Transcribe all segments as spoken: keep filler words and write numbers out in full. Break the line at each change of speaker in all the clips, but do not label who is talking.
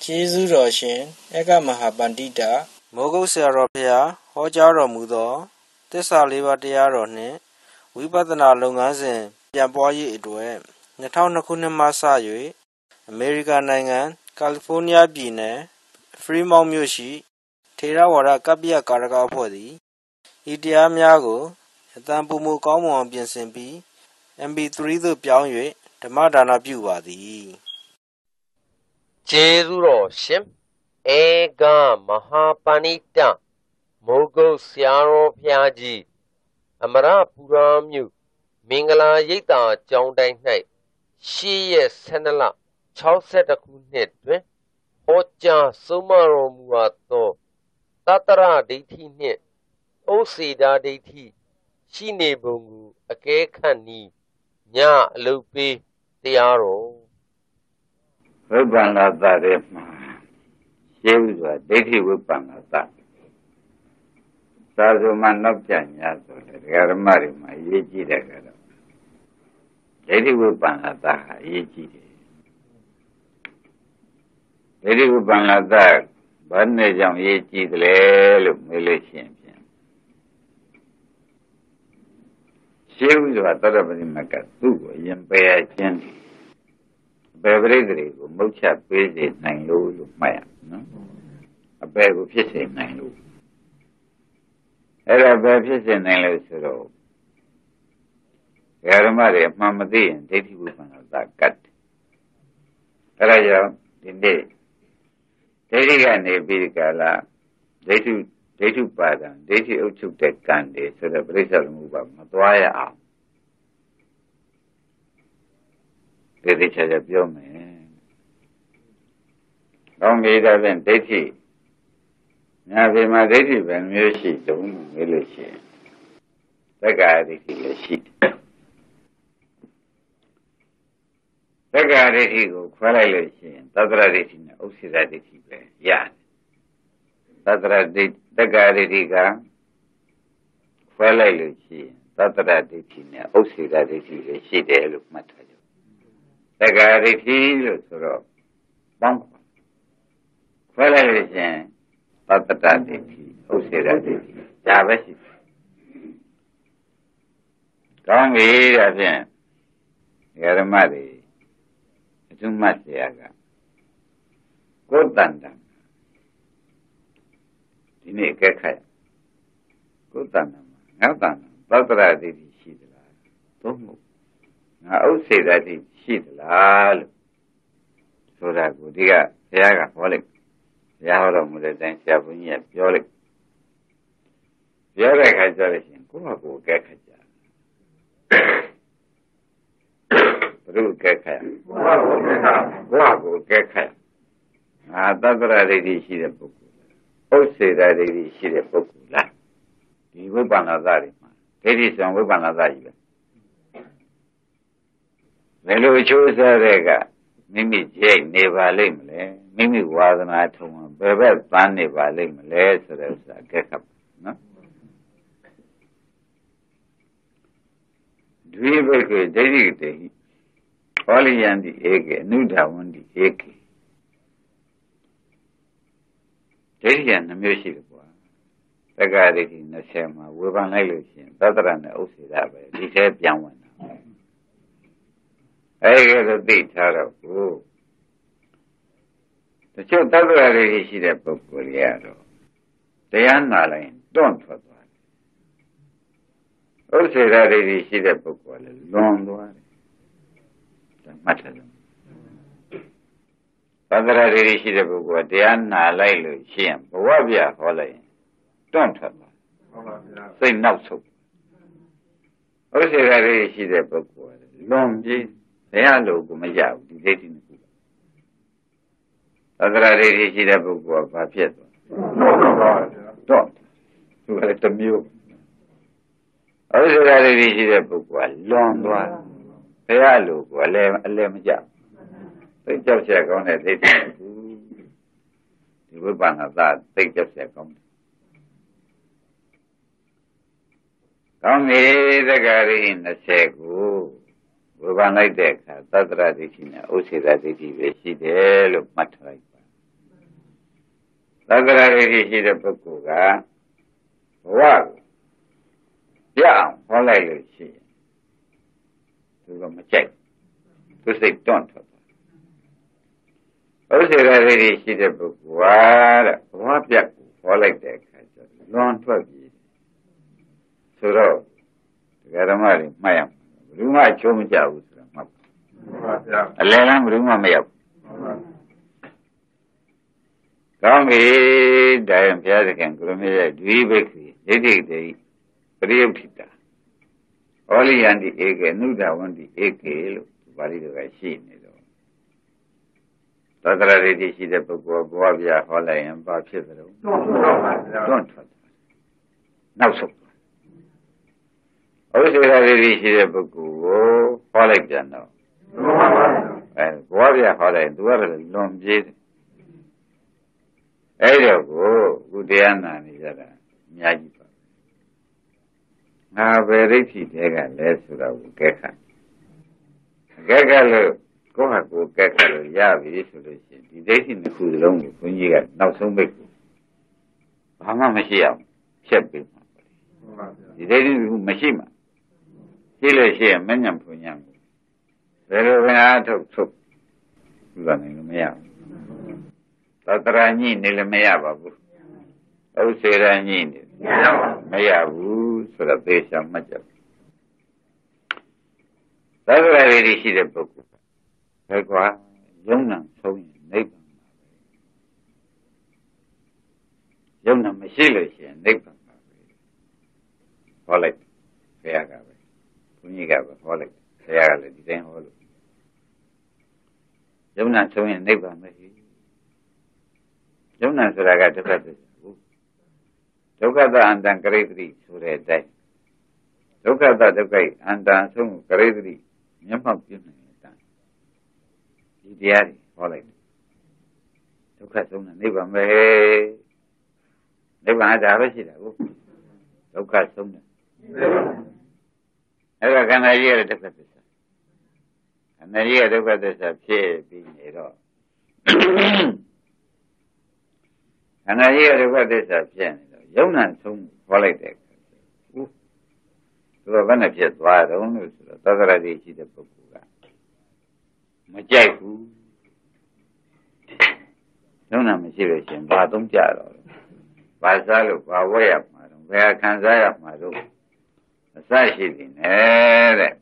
ကျေးဇူးတော်ရှင်ဧကမဟာပန္တိတာမိုးကုတ်ဆရာတော်ဖျားဟောကြားတော်မူသောသစ္စာလေးပါးတရားတော်နှင့်ဝိပဿနာလုပ်ငန်းစဉ်ပြန်ပွားရေးအတွက်၂၀၀၂ခုနှစ်မှစ၍အမေရိကန်နိုင်ငံကယ်လီဖိုးနီးယားပြည်နယ်ဖရီမောင့်မြို့ရှိထေရဝါဒကပ္ပိယကာရကအဖွဲ့သည်ဤတရားများကိုအတန်ပိုမိုကောင်းမွန်အောင်ပြင်ဆင်ပြီး အမ် ပီ သရီ သို့ပြောင်း၍ဓမ္မဒါနပြုပါသည်
ကျေးဇူးတော်ရှင်ဧကမဟာပဏိတမိုးကုတ်ဆရာတော်ဘုရားကြီးအမရပူရာမြို့မင်္ဂလာရိပ်သာကျောင်းတိုင်း၌ရှေ့ရက်ဆယ်နှစ်လခြောက်ဆယ်တစ်ခုနှစ်တွင်ဟောကြားဆုံးမတော်မူအပ်သောသတ္တရဒိဋ္ဌိနှင့်ဥစ္စေတာဒိဋ္ဌိရှိနေပုံကိုအကဲခတ်နည်းညအလုပ်ပေးတရားတော်
ဝိပ္ပန္နတရဲ့မှာရှင်းဥစွာဒိဋ္ဌိဝိပ္ပန္နတသာဆိုမှနောက်ပြန်ညာဆိုတယ်ဓမ္မတွေမှာအရေးကြီးတယ်ကတော့ဒိဋ္ဌိဝိပ္ပန္နတဟာအရေးကြီးတယ်ဒိဋ္ဌိဝိပ္ပန္နတဘာနဲ့ကြောင့်အရေးကြီးတယ်လဲလို့မေးလို့ရှိရင်ဖြင့်ရှင်းဥစွာသတ္တပတိမကသူ့ကိုအရင်ပယ်ခြင်းပယ်ပရိသေကိုမုတ်ချပေးစေနိုင်လို့လို့မှတ်ရနော်အပယ်ကိုဖြစ်စေနိုင်လို့အဲ့ဒါပဲဖြစ်စေနိုင်လို့ဆိုတော့ဓမ္မတွေအမှန်မသိရင်ဒိဋ္ဌိဝိပ္ပန္နတကတ်အဲ့ဒါကြောင့်ဒီနေ့ဒိဋ္ဌိကနေပြီးဒီကလာဒိဋ္ဌိဒိဋ္ဌိပါဒံဒိဋ္ဌိဥချုပ်တဲ့ကံတွေဆိုတော့ပြိဿသမုပ္ပါမသွားရအောင်ဒီတိကျကျပြောမယ်။ကောင်းပြီဒါဖြင့်ဒိဋ္ဌိညာပြည်မှာဒိဋ္ဌိပဲမျိုးရှိတုံးမေးလို့ရှိရင်သက္ကာဒိဋ္ဌိလည်းရှိတယ်။သက္ကာဒိဋ္ဌိကိုခွဲလိုက်လို့ရှိရင်သတ္တရဒိဋ္ဌိနဲ့ဥစ္စေတဒိဋ္ဌိပဲရတယ်။သတ္တရဒိဋ္ဌသက္ကာဒိဋ္ဌိကခွဲလိုက်လို့ရှိရင်သတ္တရဒိဋ္ဌိနဲ့ဥစ္စေတဒိဋ္ဌိပဲရှိတယ်လို့မှတ်ထားကြ။သက္ကာဒိဋ္ဌိလို့ဆိုတော့ပေါင်းခွဲလိုက်လို့ရှင်သတ္တတဒိဋ္ဌိဥစ္စေတဒိဋ္ဌိဒါပဲရှိတယ်။ကောင်းပြီဒါဖြင့်ဓမ္မတွေအထုမှတ်เสียကကိုယ်တန်တန်ဒီနေ့ကဲခက်ကိုယ်တန်တန်ငါတန်သတ္တရဒိဋ္ဌိရှိသလားသို့မဟုတ်ငါဥစ္စေတဒိဋ္ဌိရှိသလားလို့ဆိုတာကိုဒီကဘုရားကဟောလိုက်ဘုရားဟောတော်မူတဲ့တိုင်းဆရာဘုန်းကြီးကပြောလိုက်ပြောတဲ့အခါကျတော့ရှင်ကိုယ့်ဟာကိုယ်ကဲခက်ကြဘယ်လိုကဲခက်ကိုယ့်ဟာကိုယ်ကဲခက်ကိုယ့်ဟာကိုယ်ကဲခက်ငါသတ္တရဒိဋ္ဌိရှိတဲ့ပုဂ္ဂိုလ်ဥစ္စေတဒိဋ္ဌိရှိတဲ့ပုဂ္ဂိုလ်လားဒီဝိပ္ပန္နသတွေမှာဒိဋ္ဌိဆိုဝိပ္ပန္နသကြီးပဲဘယ်လိုအကျိုးစားတဲ့ကမိမိကြိတ်နေပါလိမ့်မလဲမိမိဝါဒနာထုံဘယ်ဘက်ပန်းနေပါလိမ့်မလဲဆိုတဲ့ဥစ္စာကဲခပ်နော်ဒွိဘိကေဒိဋ္ဌိတေဟောလိယံတိဧကေအနုဒဝန္တိဧကေဒိဋ္ဌိကနှမျိုးရှိတယ်ကွာသက္ကာဒိဋ္ဌိနှစ်ဆယ်မှာဝေဖန်လိုက်လို့ရှိရင်သတ္တရနဲ့ဥစ္စေတပဲဒီထဲပြန်ဝင်တာအဲ့ဒီလိုသိထားတော့ကိုတချို့သတ္တရတွေရှိတဲ့ပုဂ္ဂိုလ်တွေကတော့တရားနာလိုက်တွန့်ထွက်သွားတယ်ဥစ္စေတတွေရှိတဲ့ပုဂ္ဂိုလ်လည်းလွန်သွားတယ်ဒါမှတ်တယ်သတ္တရတွေရှိတဲ့ပုဂ္ဂိုလ်ကတရားနာလိုက်လို့ရှိရင်ဘဝပြဟောလိုက်ရင်တွန့်ထွက်သွားဟုတ်ပါဗျာစိတ်နောက်ဆုတ်ဥစ္စေတတွေရှိတဲ့ပုဂ္ဂိုလ်ကလွန်ပြေးဘယ်လိုကိုမရဘူးဒီဒိဋ္ဌိနှစ်ခုသတ္တရဒိဋ္ဌိရှိတဲ့ပုဂ္ဂိုလ်ကဘာဖြစ်သွားတော့သူကလည်းတစ်မျိုးဥစ္စေတဒိဋ္ဌိရှိတဲ့ပုဂ္ဂိုလ်ကလွန်သွားဘယ်လိုကိုအလဲအလဲမကြသိကြောက်ချက်ကောင်းတဲ့ဒိဋ္ဌိနှစ်ခုဒီဝိပ္ပန္နသသိကြောက်ချက်ကောင်းတယ်ကောင်းပြီသက္ကာရိနှစ်ဆယ်ကိုဝေဖန်လိုက်တဲ့အခါသတ္တရဒိဋ္ဌိနဲ့ဥစ္စေတဒိဋ္ဌိပဲရှိတယ်လို့မှတ်ထားလိုက်ပါသတ္တရာဒိဋ္ဌိရှိတဲ့ပုဂ္ဂိုလ်ကဘဝကိုပြအောင်ဟောလိုက်လို့ရှိရင်သူကမကြိုက်သူစိတ်တွန့်ထွက်သွားဥစ္စေရာဒိဋ္ဌိရှိတဲ့ပုဂ္ဂိုလ်ကတဲ့ဘဝပြတ်ကိုဟောလိုက်တဲ့အခါကျတော့လွန်ထွက်ပြီဆိုတော့ဒကာဓမ္မတွေမှတ်ရမှာဘယ်သူမှအချိုးမကြဘူးဆိုတာမှတ်ပါအလယ်လမ်းဘယ်သူမှမရောက်ကောင်းပြီဒါရင်ဘုရားသခင်ကိုရမေရဲ့ဒွိဘိက္ခိဒိဋ္ဌိတေပရိယုဋ္ဌိတာဩလိယန္တိဧကေနုဒဝန္တိဧကေလို့ပါဠိတော်ကရှိနေတော့သတ္တရာဒိဋ္ဌိရှိတဲ့ပုဂ္ဂိုလ်ဘဝပြဟောလိုက်ရင်ဘာဖြစ်သလဲတွန့်ထွက်ပါဗျာတွန့်ထွက်နောက်ဆုံးဥစ္စေရာဒိဋ္ဌိရှိတဲ့ပုဂ္ဂိုလ်ကိုဟောလိုက်ပြန်တော့အဲဘဝပြဟောလိုက်ရင်သူကတော့လွန်ပြေးတယ်အဲ့တော့ကိုခုတရားနာနေကြတာအများကြီးပါငါပဲဒိဋ္ဌိတွေကလည်းဆိုတာကိုကဲခတ်ကဲခတ်လို့ကိုယ့်ဟာကိုယ်ကဲခတ်လို့ရပြီဆိုလို့ရှိရင်ဒီဒိဋ္ဌိနှစ်ခုစလုံးကိုဘုန်းကြီးကနောက်ဆုံးပိတ်ကိုဘာမှမရှိအောင်ဖြတ်ပေးမှာပါဒီဒိဋ္ဌိနှစ်ခုမရှိမှရှိလို့ရှိရင်မဉ္ဇဉ်ဘုံညာကိုဘယ်လိုပဲအားထုတ်ထုတ်ပြုနိုင်လို့မရဘူးသတ္တရာညိနေလည်းမရပါဘူးဥစ္စေရာညိနေမရဘူးဆိုတော့သေချာမှတ်ကြသတ္တရာရည်ရှိတဲ့ပုဂ္ဂိုလ်ဘယ်ကွာယုံနာဆုံးရင်နိဗ္ဗာန်ပါပဲယုံနာမရှိလို့ရှိရင်နိဗ္ဗာန်ပါပဲဟောလိုက်ဘုရားကပဲဘုန်းကြီးကပဲဟောလိုက်ဘုရားကလည်းဒီတိုင်းဟောလို့ယုံနာဆုံးရင်နိဗ္ဗာန်ပဲယုံနာဆိုတာကဒုက္ခသစ္စာဟုတ်ဒုက္ခသအန္တံကရိတ္တိဆိုတဲ့အတိုင်းဒုက္ခသဒုက္ခိအန္တံဆုံးကရိတ္တိမျက်မှောက်ပြုနေတဲ့အတိုင်းဒီတရားတွေဟောလိုက်ဒုက္ခဆုံးတဲ့နိဗ္ဗာန်ပဲနိဗ္ဗာန်ဒါပဲရှိတာဟုတ်ဒုက္ခဆုံးတဲ့အဲ့ဒါခန္ဓာကြီးရဲ့ဒုက္ခသစ္စာခန္ဓာကြီးရဲ့ဒုက္ခသစ္စာဖြစ်ပြီးနေတော့ခန္ဓာကြီးရဲ့ဒုက္ခသစ္စာဖြစ်နေတော့ယုံနာဆုံးဟောလိုက်တဲ့အခါကျဟုတ်ဆိုတော့ဘယ်နဲ့ဖြစ်သွားတော့လို့ဆိုတော့သတ္တရာတိရှိတဲ့ပုဂ္ဂိုလ်ကမကြိုက်ဘူးယုံနာမရှိလို့ရှင်ဘာသုံးကြတော့ဘာစားလို့ဘာဝဲရမှာတော့ဘယ်ခံစားရမှာတော့အစရှိနေတယ်တဲ့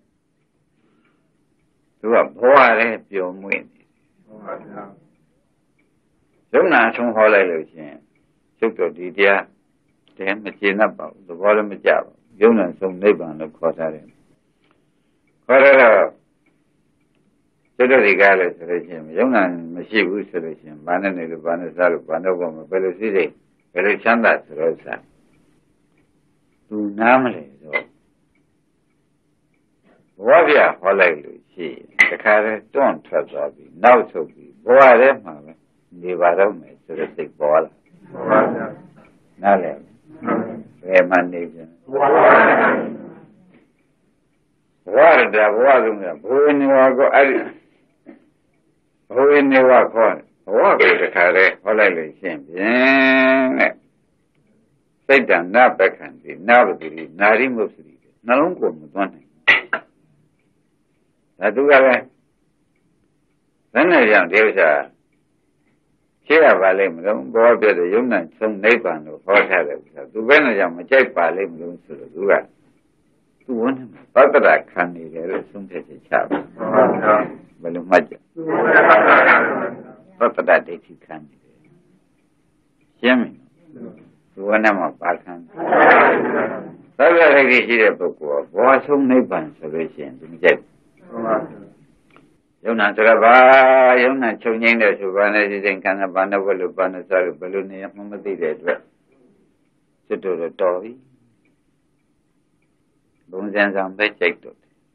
သူကဘဝရဲ့ပျော်မွေ့နေဟုတ်ပါဗျာယုံနာဆုံးဟောလိုက်လို့ရှင်ကျုပ်တို့ဒီတရားတဲမကျေနပ်ပါဘူးသဘောလည်းမကျပါဘူးယုံနာဆုံးနိဗ္ဗာန်လို့ခေါ်ထားတယ်ခေါ်ရတော့ကျုပ်တို့ဒီကားလို့ဆိုလို့ရှင်ယုံနာမရှိဘူးဆိုလို့ရှင်ဘာနဲ့နေလို့ဘာနဲ့စားလို့ဘာတော့ဘယ်လိုစိစိဘယ်လိုချမ်းသာဆိုတော့စားသူနားမလဲတော့ဘဝပြဟောလိုက်လို့ရှိရင်တခါတည်းတွန့်ထွက်သွားပြီနောက်ဆုတ်ပြီဘဝထဲမှာပဲနေပါတော့မယ်ဆိုတဲ့စိတ်ပေါ်လာပေါ်ပါဗျာနားလည်ဘယ်မှနေကြဘဝဘဝတည်းဘဝဆုံးကဘဝနေဝကိုအဲ့ဒီဘဝနေဝခေါ်ဘဝကိုတခါတည်းဟောလိုက်လို့ရှိရင်ဖြင့်တဲ့စိတ်တဏ္ဍပက္ခံတိနာဘတိနာရိမုစ္စရိနှလုံးကိုမသွန်းနိုင်ဒါသူကလည်းဘယ်နဲ့ကြောင့်ဒီဥစ္စာရှင်းရပါလိမ့်မလို့ဘောပြတဲ့ယုံနဲ့ဆုံးနိဗ္ဗာန်ကိုဟောထားတယ်ဥစ္စာသူဘယ်နဲ့ကြောင့်မကြိုက်ပါလိမ့်မလို့ဆိုတော့သူကသူဝန်ပတ္တရာခံနေတယ်လို့ဆုံးဖြတ်ချက်ချပါဘယ်လိုမှတ်ကြပတ္တရာဒိဋ္ဌိခံနေတယ်ရှင်းပြီသူဝန်နဲ့မှပါခံသဗ္ဗရဒိဋ္ဌိရှိတဲ့ပုဂ္ဂိုလ်ကဘောဆုံးနိဗ္ဗာန်ဆိုလို့ရှိရင်သူမကြိုက်ယုံနာဆိုတော့ဘာယုံနာချုပ်ငိမ့်တဲ့ဆိုဘာနဲ့စိစိခန္ဓာဘာနဲ့ဘယ်လိုဘာနဲ့စားလို့ဘယ်လိုနေမှမသိတဲ့အတွက်စစ်တော်တော့တော်ပြီဘုံစံဆောင်ပဲကြိုက်တော့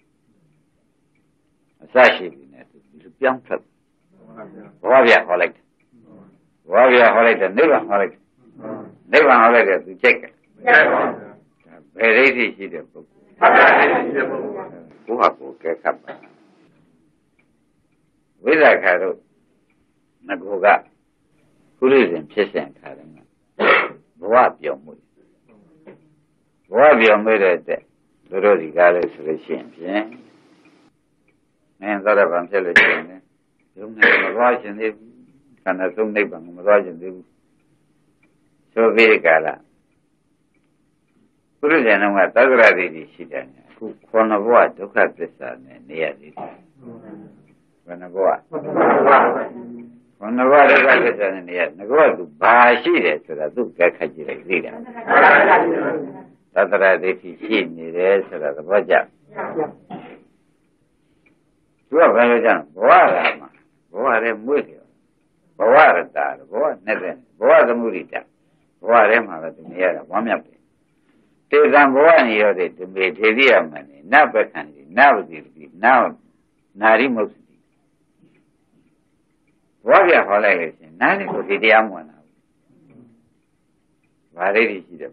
အစရှိပြီနဲ့သူပြောင်းထွက်ဘောပြဟောလိုက်ဘောပြဟောလိုက်တဲ့နိဗ္ဗာန်ဟောလိုက်နိဗ္ဗာန်ဟောလိုက်တဲ့သူကြိုက်တယ်ဘယ်ဒိဋ္ဌိရှိတဲ့ပုဂ္ဂိုလ်ဘုရားကိုကဲခတ်ပါဝိဇ္ဇာခါတို့ငါကခုလိုစဉ်ဖြစ်စဉ်ခါတယ်မှာဘဝပြောင်းမှုဘဝပြောင်းမှုတဲ့တဲ့တို့တို့ဒီကားလို့ဆိုလို့ရှိရင်ဖြင့်နင်းသောတာပန်ဖြစ်လို့ရှိရင်ယုံနဲ့မသွားခြင်းသေးဘူးခန္ဓာဆုံးနိဗ္ဗာန်ကိုမသွားခြင်းသေးဘူးဆိုပြီးကြလားပုရိသေနကသက္ကရာတိရှိတယ်အခုခေါဏဘဝဒုက္ခသစ္စာနဲ့နေရသေးတယ်ခေါဏဘဝခေါဏဘဝဒုက္ခသစ္စာနဲ့နေရငါကသူဘာရှိတယ်ဆိုတာသူကခက်ကြည့်လိုက်သိတာသက္ကရာတိရှိနေတယ်ဆိုတာသဘောကျသူကဘယ်လိုကြဘဝကမှာဘဝရဲမွေးတယ်ဘဝရတာဘဝနဲ့တဲ့ဘဝသမုဒိတဘဝထဲမှာပဲသူနေရတာဝမ်းမြောက်တယ်တေဇံဘဝနေရတဲ့ဓမေထေရိယမနေနပက္ခန္တိနဝတိတိနာနာရိမုတ်တိဘဝပြဟောလိုက်လို့ရှင်နားလေးကိုဒီတရားမဝင်တာဘာလေးရှိတယ်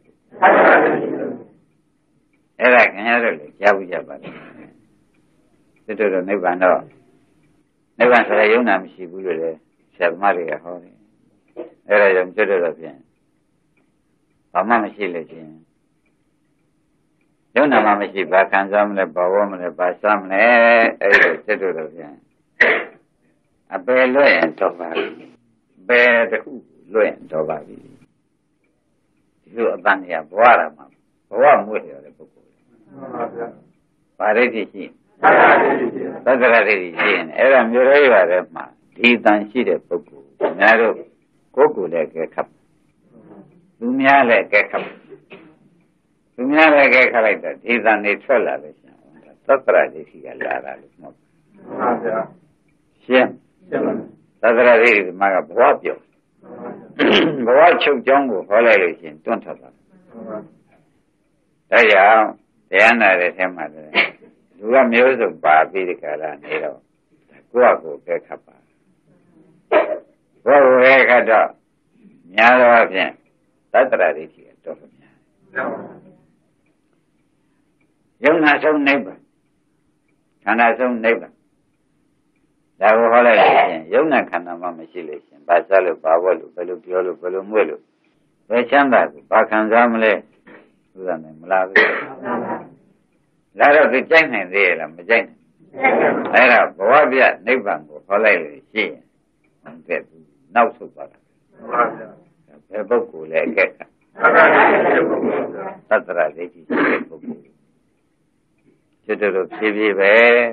အဲ့ဒါခင်ဗျားတို့လည်းကြားဘူးကြပါလားသတ္တတော်နိဗ္ဗာန်တော့နိဗ္ဗာန်ဆိုရယုံနာမရှိဘူးလို့လေဆရာသမားတွေကဟောတယ်အဲ့ဒါကြောင့်ကျွတ်တော့ဖြင့်ဘာမှမရှိလို့ရှင်ယုံနာမှမရှိဘာခံစားမလဲဘာဝမလဲဘာစားမလဲအဲ့ဒါသတ္တတော်ဖြင့်အပယ်လွတ်ရင်တော့ပါပြီဘယ်တခုလွတ်ရင်တော့ပါပြီဒီလိုအပန်းရဘဝရမှာဘဝမွေ့ရတဲ့ပုဂ္ဂိုလ်မှန်ပါဗျာပါရိတိရှိသက္ကရာတိရှိရင်အဲ့ဒါမျိုးရဲရတယ်မှာဒီတန်ရှိတဲ့ပုဂ္ဂိုလ်ခင်ဗျားတို့ကိုယ်ကိုယ်လည်းကဲခပ်သူများလည်းကဲခပ်သူများလည်းကဲခပ်လိုက်တော့ဒီတန်နေထွက်လာလို့ရှိရင်သက္ကရာတိရှိကလာတာလို့မှတ်ပါဗျာရှင်းသက္ကရာတိဒီမှာကဘဝပြောဘဝချုပ်ကြောင်းကိုဟောလိုက်လို့ရှိရင်တွန့်ထွက်သွားတယ်ဒါကြောင့်တရားနာတဲ့ထဲမှာလည်းလူကမျိုးစုံပါပြီးဒီကရနေတော့ကိုယ့်အကိုကဲခပ်ပါဘုရားရဲ့ကတော့များသောအားဖြင့်သတ္တရာဒိဋ္ဌိကတော့များယုံနာဆုံးနိဗ္ဗာန်ခန္ဓာဆုံးနိဗ္ဗာန်ဒါကိုဟောလိုက်လို့ရှင်ယုံနာခန္ဓာမှမရှိလို့ရှင်ဘာစားလို့ဘာဝတ်လို့ဘယ်လိုပြောလို့ဘယ်လိုမွေ့လို့ဘယ်ချမ်းသာကိုဘာခံစားမလဲသူကလည်းမလားဘူးလာတော့သူကြိုက်နိုင်သေးရဲ့လားမကြိုက်နိုင်အဲ့ဒါဘဝပြနိဗ္ဗာန်ကိုဟောလိုက်လို့ရှိရင်ဟုတ်ကဲ့နောက်ဆုတ်သွားတာဘယ်ပုဂ္ဂိုလ်လဲအကဲခါသတ္တရာဒိဋ္ဌိရှိတဲ့ပုဂ္ဂိုလ်ကျွတ်တို့ဖြည်းဖြည်းပဲ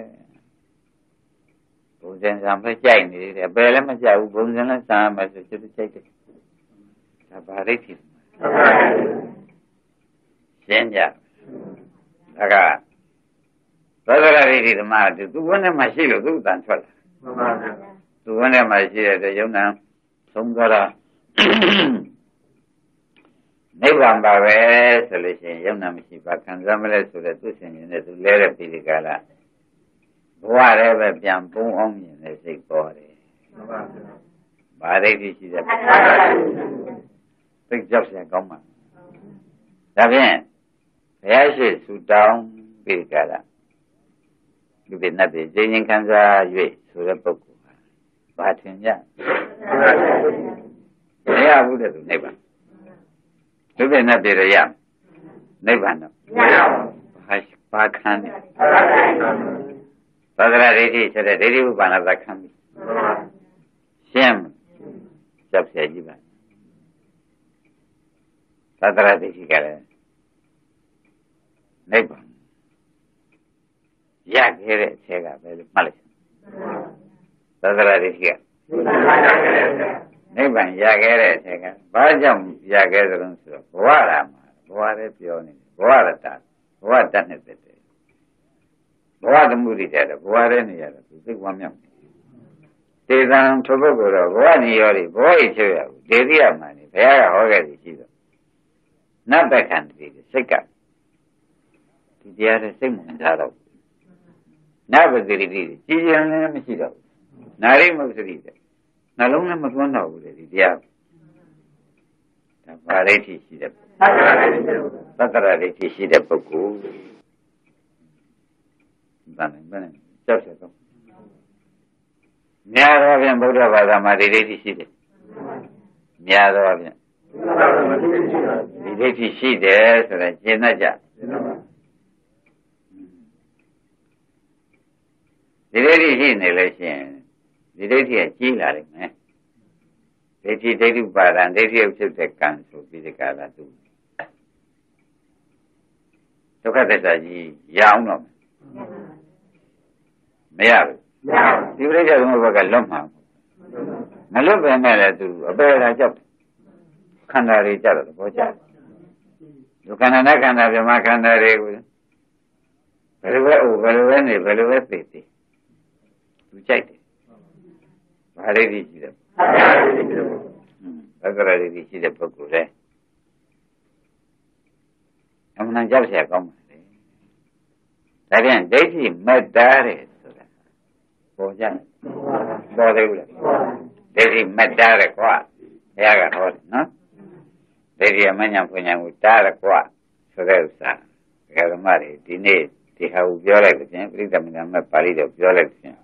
ဘုံစင်ဆံပဲကြိုက်နေတယ်ဘယ်လည်းမကြိုက်ဘူးဘုံစင်လည်းဆံမယ်ဆိုကျွတ်ကြိုက်တယ်ဒါဘာဒိဋ္ဌိရှင်းကြဒါကသက္ကရာဒိဋ္ဌိဓမ္မတူသူဝန်းထဲမှာရှိလို့သူ့တန်ထွက်လာမှန်ပါဗျာသူဝန်းထဲမှာရှိတဲ့ယုံနာသုံးသွားတာနိဗ္ဗာန်ပါပဲဆိုလို့ရှိရင်ယုံနာမရှိပါခံစားမလဲဆိုတဲ့သူ့ရှင်နေတဲ့သူလဲတဲ့ပြည်ကလာဘဝလည်းပဲပြန်ပုံအောင်မြင်တဲ့စိတ်ပေါ်တယ်မှန်ပါဗျာဘာဒိဋ္ဌိရှိတဲ့သိကြောက်စရာကောင်းမှာဒါဖြင့်ဘုရားရှိသုတောင်းပြည်ကလာဒီပြနဲ့ပြည်ခြင်းချင်းခံစား၍ဆိုတဲ့ပုဂ္ဂိုလ်ဟာဘာထင်ကြမရဘူးတဲ့သူနိဗ္ဗာန်ဒီပြနဲ့ပြည်ရရနိဗ္ဗာန်တော့မရဘူးဘာခံနေသက္ကရာဒိဋ္ဌိဆိုတဲ့ဒိဋ္ဌိဥပါဒသခံပြီရှင်းကြောက်เสียကြည့်ပါသက္ကရာဒိဋ္ဌိကလည်းနိဗ္ဗာန်ရခဲ့တဲ့အချက်ကပဲလို့မှတ်လိုက်သက္ကရာဒိဋ္ဌိကနိဗ္ဗာန်ရခဲ့တဲ့အချက်ကဘာကြောင့်ရခဲ့သလဲဆိုတော့ဘဝရမှာဘဝလည်းပြောနေတယ်ဘဝရတဘဝတတ်နေတဲ့ဘဝသမုဒိတတဲ့ဘဝရဲနေရတယ်သူသိဝမ်းမြောက်တေသံထိုပုဂ္ဂိုလ်တော့ဘဝနေရောတွေဘဝဣချေရဘူးဒေတိယမှန်နေဘုရားကဟောခဲ့သည်ရှိတော့နတ်ပက္ခန္တိစိတ်ကဒီတရားနဲ့စိတ်ဝင်စားတော့နတ်ပဂရိတိကြီးကျယ်လည်းမရှိတော့ဘူးနာရိမုစရိတဲ့နှလုံးလည်းမသွန်းတော့ဘူးလေဒီတရားဒါပါရိဋ္ဌိရှိတဲ့သတ္တရာဒိဋ္ဌိရှိတဲ့ပုဂ္ဂိုလ်ဒါနဲ့ဘယ်နဲ့ကြောက်ရတော့များတော့ပြန်ဗုဒ္ဓဘာသာမှာဒိဋ္ဌိရှိတယ်များတော့ဖြင့်ဒီဒိဋ္ဌိရှိတယ်ဆိုတော့ရှင်းတတ်ကြဒီဒိဋ္ဌိရှိနေလို့ရှိရင်ဒီဒိဋ္ဌိကကြီးလာလိမ့်မယ်ဒိဋ္ဌိဒိဋ္ဌိပါဒံဒိဋ္ဌိဥဖြစ်တဲ့ကံဆိုပြီးဒီကလာသူဒုက္ခသစ္စာကြီးရအောင်တော့မရဘူးဒီပြိဿသမုပ္ပါကလွတ်မှာမလွတ်ပဲနဲ့လည်းသူအပေရာကြောက်ခန္ဓာတွေကြောက်တော့ဘောကြဒုက္ခနာနဲ့ခန္ဓာပြမခန္ဓာတွေကိုဘယ်လိုပဲအိုဘယ်လိုပဲနေဘယ်လိုပဲသိသိသူကြိုက်တယ်ဘာလေးကြီးရှိတယ်ဘဂရလေးကြီးရှိတဲ့ပုဂ္ဂိုလ်လေအမှန်ကြောက်เสียကောင်းပါလေဒါပြန်ဒိဋ္ဌိမက်တာတဲ့ဆိုတာပေါ်ကြပေါ်သေးဘူးလားဒိဋ္ဌိမက်တာတဲ့ကွာဘုရားကဟောတယ်နော်ဒိဋ္ဌိအမညာပညာကိုတားတယ်ကွာဆိုတဲ့ဥစ္စာဒကာဓမ္မတွေဒီနေ့ဒီဟာကိုပြောလိုက်တဲ့ပြင်ပြိဿမဏမပါဠိတော်ပြောလိုက်တဲ့ပြင်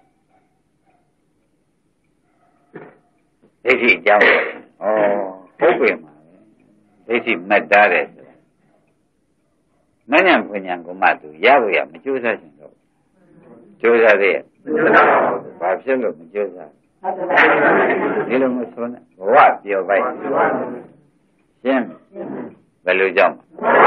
ဒိဋ္ဌိအကြောင်းဩဟုတ်ပြီမှာဒိဋ္ဌိမက်တာတဲ့မဉ္ဇဉ်ပညာကိုမှသူရဖို့ရမကြိုးစားချင်တော့ကြိုးစားသေးရဲ့ဘာဖြစ်လို့မကြိုးစားဒီလိုမဆိုနဲ့ဘဝပြောပိုက်ရှင်းဘယ်လိုကြောင့်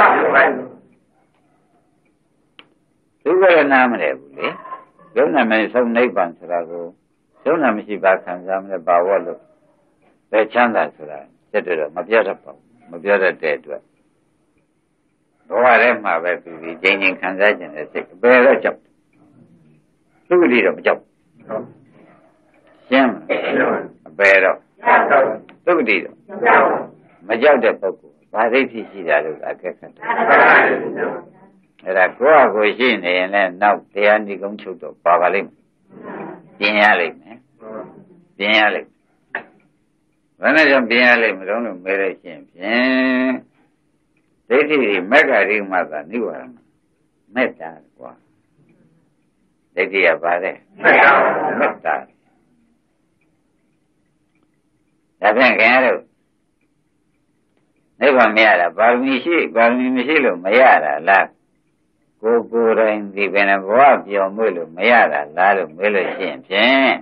သူကလည်းနားမလဲဘူးလေယုံနာမယ်ဆုံးနိဗ္ဗာန်ဆိုတာကိုယုံနာမရှိပါခံစားမလဲဘာဝလို့ပဲချမ်းသာဆိုတာစက်တော့မပြောတတ်ပါဘူးမပြောတတ်တဲ့အတွက်ဘဝထဲမှာပဲသူဒီကျင်းချင်းခံစားခြင်းနဲ့စိတ်ဘယ်တော့ကြောက်သူကလေးတော့မကြောက်ရှင်းအဘယ်တော့သူကလေးတော့မကြောက်တဲ့ပုဂ္ဂိုလ်ဘာသိဖြစ်ရှိတာလို့အကဲခတ်တယ်အဲ့ဒါကိုယ့်အကိုရှိနေရင်လည်းနောက်တရားနိဂုံးချုပ်တော့ပါပါလိမ့်မယ်ပြင်ရလိမ့်မယ်ပြင်ရလိမ့်ဘယ်နဲ့ကြောင့်ပြင်ရလိမ့်မလို့လို့မဲလိုက်ရှင်ဖြင့်ဒိဋ္ဌိမက္ခရိမသာနိဝရဏမေတ္တာကွာဒိဋ္ဌိကပါတယ်မေတ္တာဒါဖြင့်ခင်ဗျားတို့နိဗ္ဗာန်မရတာပါရမီရှိပါရမီမရှိလို့မရတာလားကိုယ်ကိုယ်တိုင်ဒီပင်ဘဝပြောင်းမွေးလို့မရတာလားလို့မေးလို့ရှိရင်ဖြင့်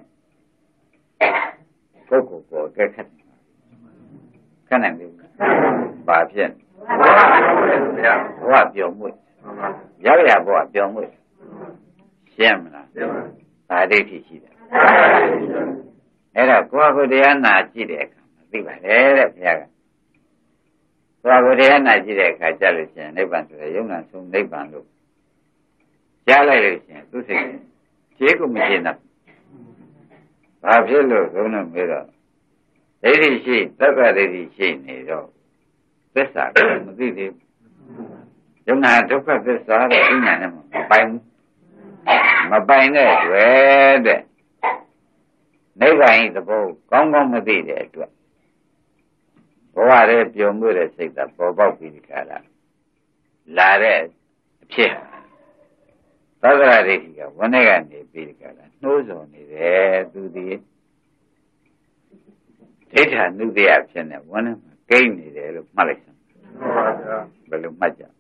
ပုဂ္ဂိုလ်ကိုကဲခတ်ခဏနေပါဖြစ်ဘဝပြောင်းမွေးရောက်ရဘဝပြောင်းမွေးရှင်းမလားဒါဒိဋ္ဌိရှိတယ်အဲ့ဒါကိုယ်ကိုယ်တရားနာကြည့်တဲ့အခါသိပါတယ်တဲ့ဘုရားကကိုယ်ကိုယ်တရားနာကြည့်တဲ့အခါကြားလို့ရှိရင်နိဗ္ဗာန်ဆိုတဲ့ယုံနာဆုံးနိဗ္ဗာန်လို့ကြားလိုက်လို့ရှိရင်သူစိတ်ခြေကိုမရှင်းတော့ဘာဖြစ်လို့ဘုန်းတော်မေးတော့ဒိဋ္ဌိရှိသက္ကဒိဋ္ဌိရှိနေတော့သစ္စာကိုမသိသေးဘူးယုံနာဒုက္ခသစ္စာတဲ့ဉာဏ်နဲ့မပိုင်ဘူးမပိုင်တဲ့တွေ့တဲ့နိဗ္ဗာန်ဤသဘောကောင်းကောင်းမသိတဲ့အတွက်ဘဝရဲ့ပျော်မှုတဲ့စိတ်ကပေါ်ပေါက်ပြီးဒီခါလာလာတဲ့အဖြစ်သက္ကရာဒိဋ္ဌိကဝန်းထဲကနေပြီးဒီခါလာနှိုးဆော်နေတယ်သူဒီဒိဋ္ဌာနုတ္တယဖြစ်နေဝန်းထဲမှာကိန်းနေတယ်လို့မှတ်လိုက်စမ်းဘယ်လိုမှတ်ကြ